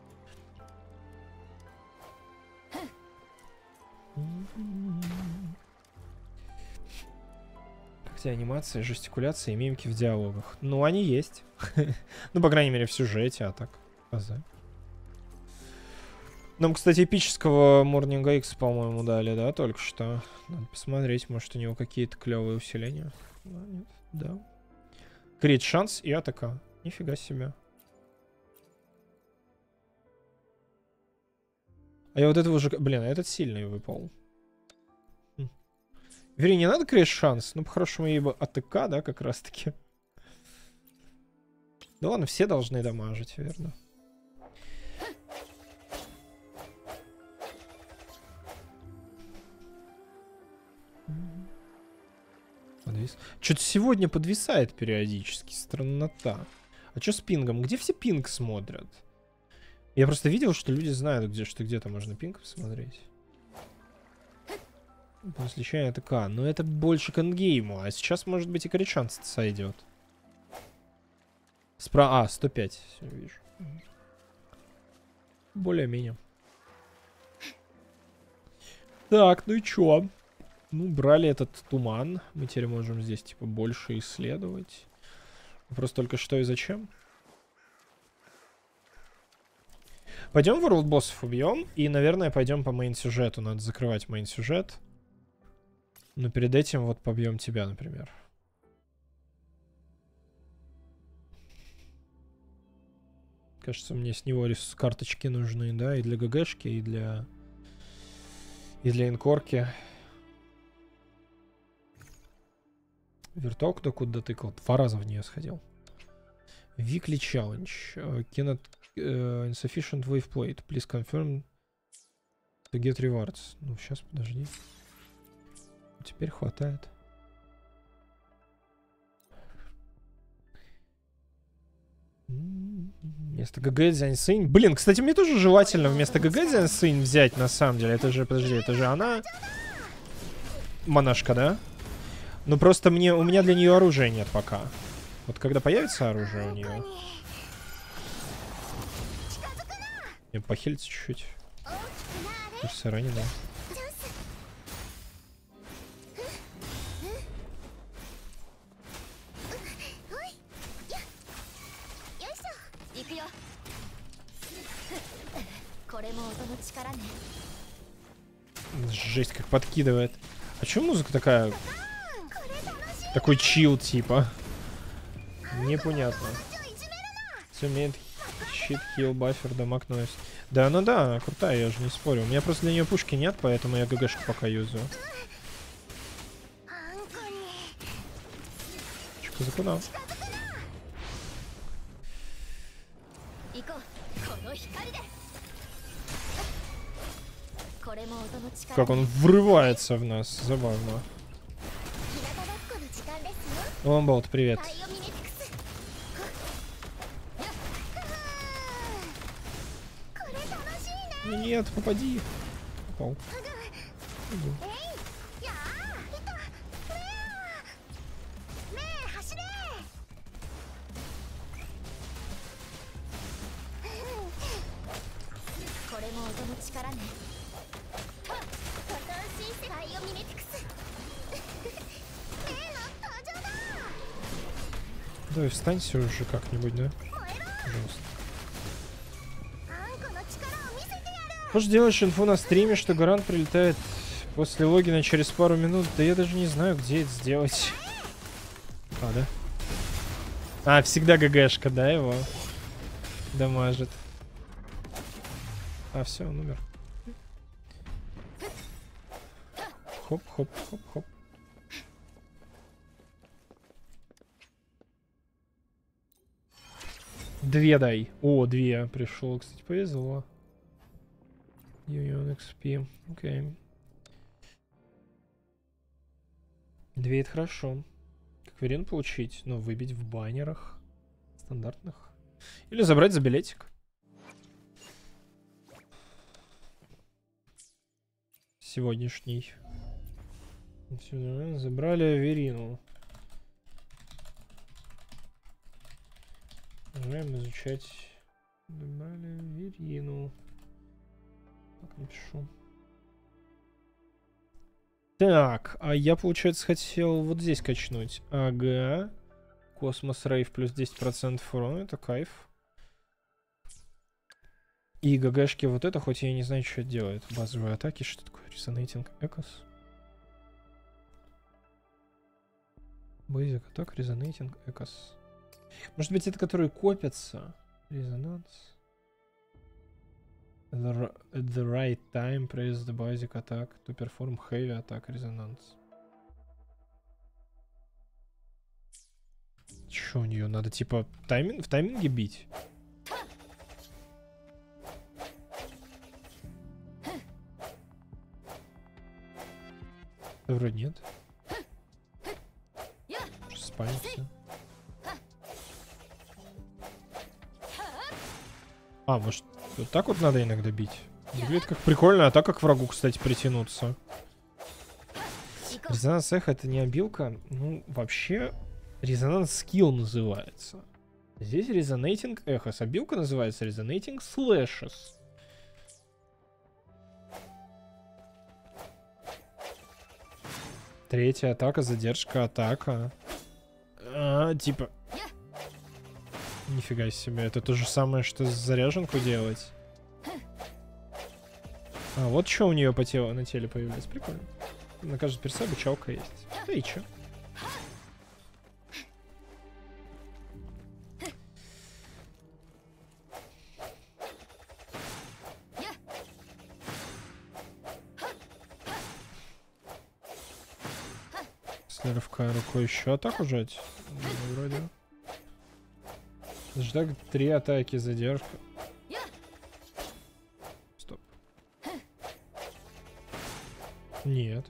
Как тебе анимация, жестикуляция и мимики в диалогах? Ну, они есть. Ну, по крайней мере, в сюжете, а так. Нам, кстати, эпического Morning X, по-моему, дали, да, только что. Надо посмотреть, может, у него какие-то клевые усиления. Нет, да. Крит шанс и атака. Нифига себе. А я вот этого уже... Блин, этот сильный выпал. Вере, не надо крейс шанс. Ну, по-хорошему, ей бы АТК, да, как раз-таки. Да ладно, все должны дамажить, верно. Что-то сегодня подвисает периодически. Страннота. А что с пингом? Где все пинг смотрят? Я просто видел, что люди знают, что где-то можно пинг посмотреть. После чая АТК. Но это больше к эндгейму. А сейчас, может быть, и коричанц сойдет. 105. Все, вижу. Более-менее. Так, ну и чё? Ну, брали этот туман. Мы теперь можем здесь, типа, больше исследовать. Вопрос только что и зачем. Пойдем World боссов убьем. И, наверное, пойдем по мейн-сюжету. Надо закрывать мейн-сюжет. Но перед этим вот побьем тебя, например. Кажется, мне с него карточки нужны, да, и для ГГшки, и для инкорки. Виртуал кто куда тыкал? 2 раза в нее сходил. Weekly challenge. Cannot insufficient wave plate. Please confirm to get rewards. Ну, сейчас, подожди. Теперь хватает. Вместо ГГ Дзяньсинь. Блин, кстати, мне тоже желательно вместо ГГ Дзяньсинь взять, на самом деле. Это же, подожди, это же она... Монашка, да? Ну просто у меня для нее оружия нет пока. Вот когда появится оружие у нее... Мне похилиться чуть-чуть. Кажется, ранена. Жесть, как подкидывает. А чё музыка такая? Такой чил, типа. Непонятно. Все имеет щит, хил, баффер, дамаг, нойс. Да, ну да, она крутая, я же не спорю. У меня просто для нее пушки нет, поэтому я ГГшку пока юзаю. Чё, за куда? Как он врывается в нас, забавно. Ламболт, привет. Нет, попади. Попал. Давай встанься уже как-нибудь, да? Пожалуйста. Можешь делаешь инфу на стриме, что Гарант прилетает после логина через пару минут. Да я даже не знаю, где это сделать. А, да? А, всегда ГГшка, да, его дамажит. А, все, он умер. Хоп-хоп-хоп-хоп. Две дай. О, 2 пришел. Кстати, повезло. Union XP. Окей. 2 это хорошо. Как вариант получить? Ну, выбить в баннерах стандартных. Или забрать за билетик. Сегодняшний. Сюда забрали Верину. Нажимаем изучать. Забрали Верину. Так, напишу. Так, а я, получается, хотел вот здесь качнуть. Ага. Космос Рейв плюс 10% урона. Это кайф. И ГГшки вот это, хоть я не знаю, что это делает. Базовые атаки. Что такое? Resonating Echoes. Basic Attack, Resonating Echoes. Может быть, это которые копятся? Резонанс. At the right time, press the basic attack to perform heavy attack resonance. Чё у нее? Надо типа в тайминге бить? Да, вроде нет. Спамимся. А, может, вот так вот надо иногда бить? Выглядит как прикольно, а так как врагу, кстати, притянуться. Резонанс эхо — это не обилка. Ну, вообще, резонанс скилл называется. Здесь резонейтинг эхо. Обилка называется резонейтинг слэшес. Третья атака, задержка, атака. Типа... Нифига себе, это то же самое, что заряженку делать. А, вот что у нее по телу, на теле появляется. Прикольно. На каждой персе обучалка есть. Да и чё? Если рывка рукой еще атаку жать? Ну, вроде. Ждать 3 атаки, задержка. Стоп. Нет.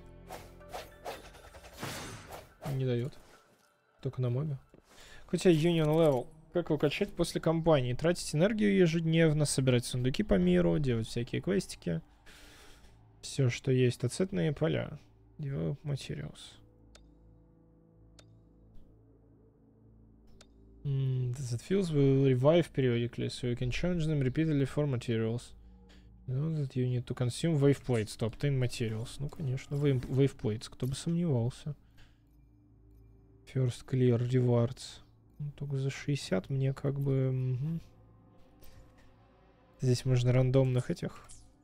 Не дает. Только на мобе. Какой у тебя Union Level? Как его качать после кампании? Тратить энергию ежедневно, собирать сундуки по миру, делать всякие квестики. Все, что есть. Ацетные поля. Develop Materials. That fields will revive periodically, so you can change them repeatedly for materials. You know that you need to consume wave plates to obtain materials. Ну, конечно, wave plates, кто бы сомневался. First clear rewards. Ну, только за 60 мне как бы... Угу. Здесь можно рандомных этих...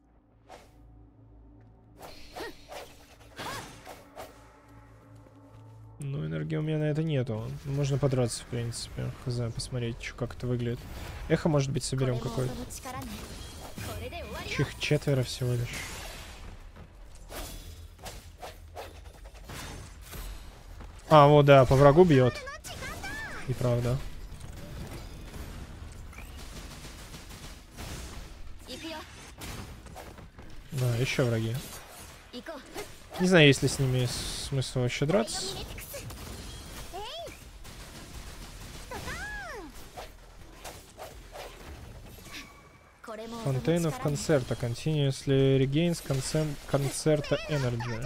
Ну, энергии у меня на это нету. Можно подраться, в принципе. Хз, посмотреть, как это выглядит. Эхо, может быть, соберем какое-то. Их 4 всего лишь. А, вот, да, по врагу бьет. И правда. Да, еще враги. Не знаю, есть ли с ними смысл вообще драться. Fountain of Concerta. Continuously regains Concerta Energy.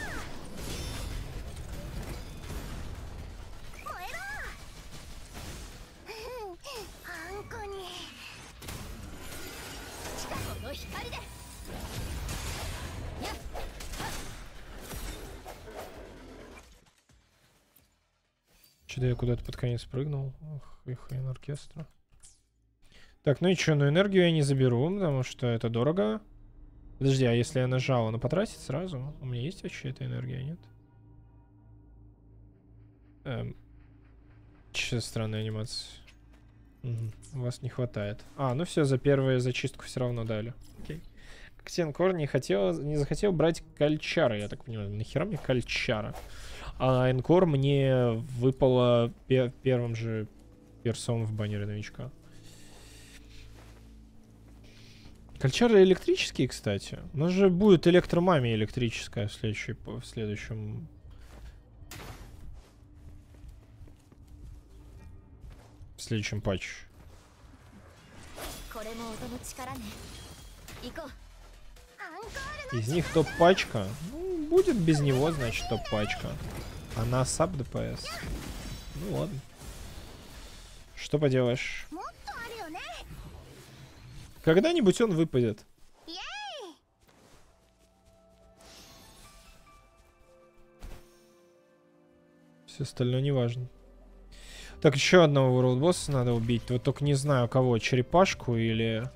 Что-то я куда-то под конец прыгнул. Ох, и хрен оркестра. Так, ну и что, ну энергию я не заберу, потому что это дорого. Подожди, а если я нажал, она потратит сразу? У меня есть вообще эта энергия, нет? Че странная анимация. Угу. У вас не хватает. А, ну все, за первую зачистку все равно дали. Окей. Ксенкор не захотел брать кальчара, я так понимаю. Нахера мне кальчара? А Энкор мне выпало первым же персом в баннере новичка. Кальчары электрические, кстати. У нас же будет электромамия электрическая в следующем. В следующем патче. Из них топ-пачка. Ну, будет без него, значит, топ-пачка. Она саб ДПС. Ну ладно. Что поделаешь? Когда-нибудь он выпадет. Все остальное не важно. Так, еще одного World Boss надо убить. Вот только не знаю кого. Черепашку или...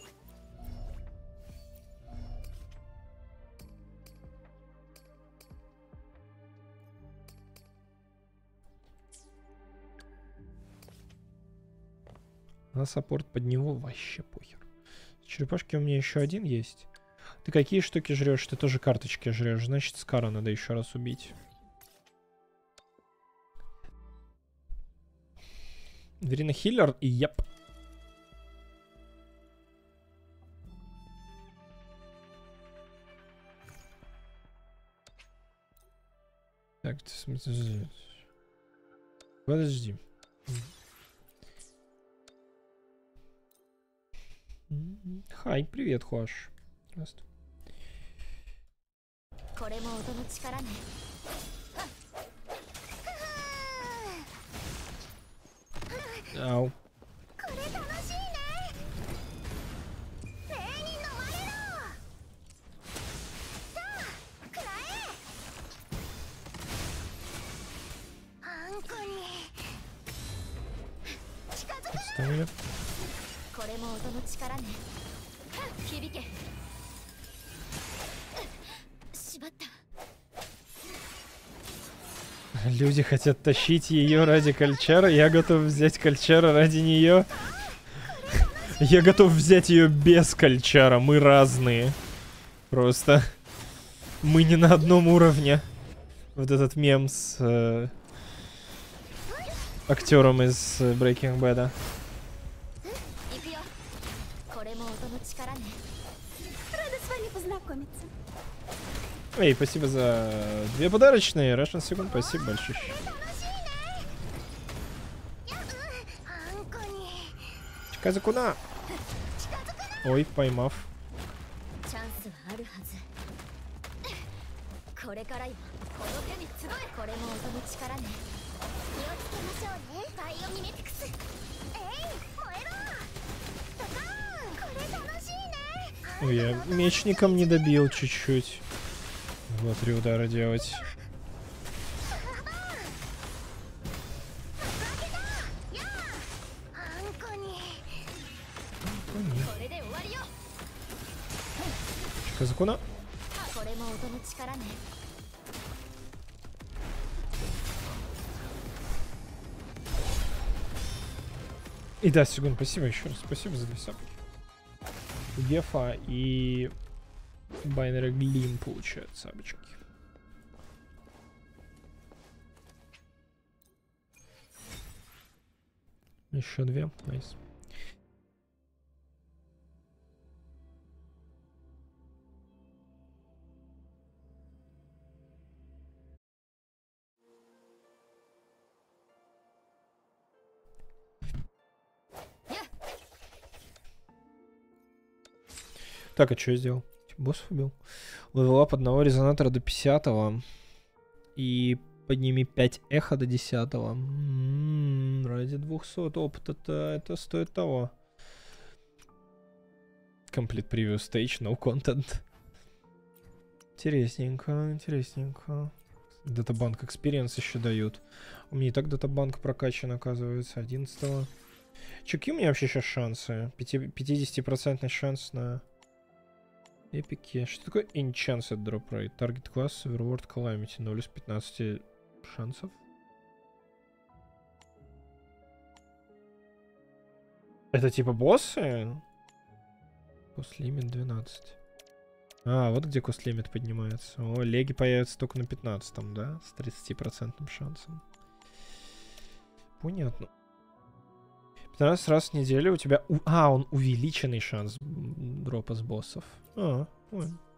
На саппорт под него вообще похер. Черепашки у меня еще один есть. Ты какие штуки жрешь? Ты тоже карточки жрешь. Значит, Скара надо еще раз убить. Верина хиллер и яп. Так, подожди. Хай, привет, Хош. Здравствуй. Ау. Подставили. Люди хотят тащить ее ради Кальчара. Я готов взять Кальчара ради нее. Я готов взять ее без Кальчара. Мы разные. Просто. Мы не на одном уровне. Вот этот мем с актером из Breaking Bad. Рада с вами познакомиться. Эй, спасибо за 2 подарочные. Russian секунд, спасибо большое. Чиказакуна. Ой, поймав. Ой, я мечником не добил чуть-чуть. 2-3 удара делать. Чиказакуна. И да, секунд, спасибо еще раз. Спасибо за 2 сапки. Гефа и Байнера Глим получают сабочки. Еще 2. Найс. Так, а что я сделал? Боссов убил. Левелап одного резонатора до 50-го. И подними 5 эхо до 10-го. Ради 200 опыта-то это стоит того. Complete preview stage, no content. Интересненько, интересненько. Датабанк experience еще дают. У меня и так датабанк прокачан, оказывается, 11-го. Че, какие у меня вообще сейчас шансы? 50% шанс на... Эпике. Что такое Enchanted Drop Rate? Target Class, Reward Calamity. 0 из 15 шансов. Это типа боссы? Cost Limit 12. А, вот где Cost Limit поднимается. О, леги появятся только на 15-м, да? С 30% шансом. Понятно. 15 раз в неделю у тебя... он увеличенный шанс дропа с боссов. А, понял.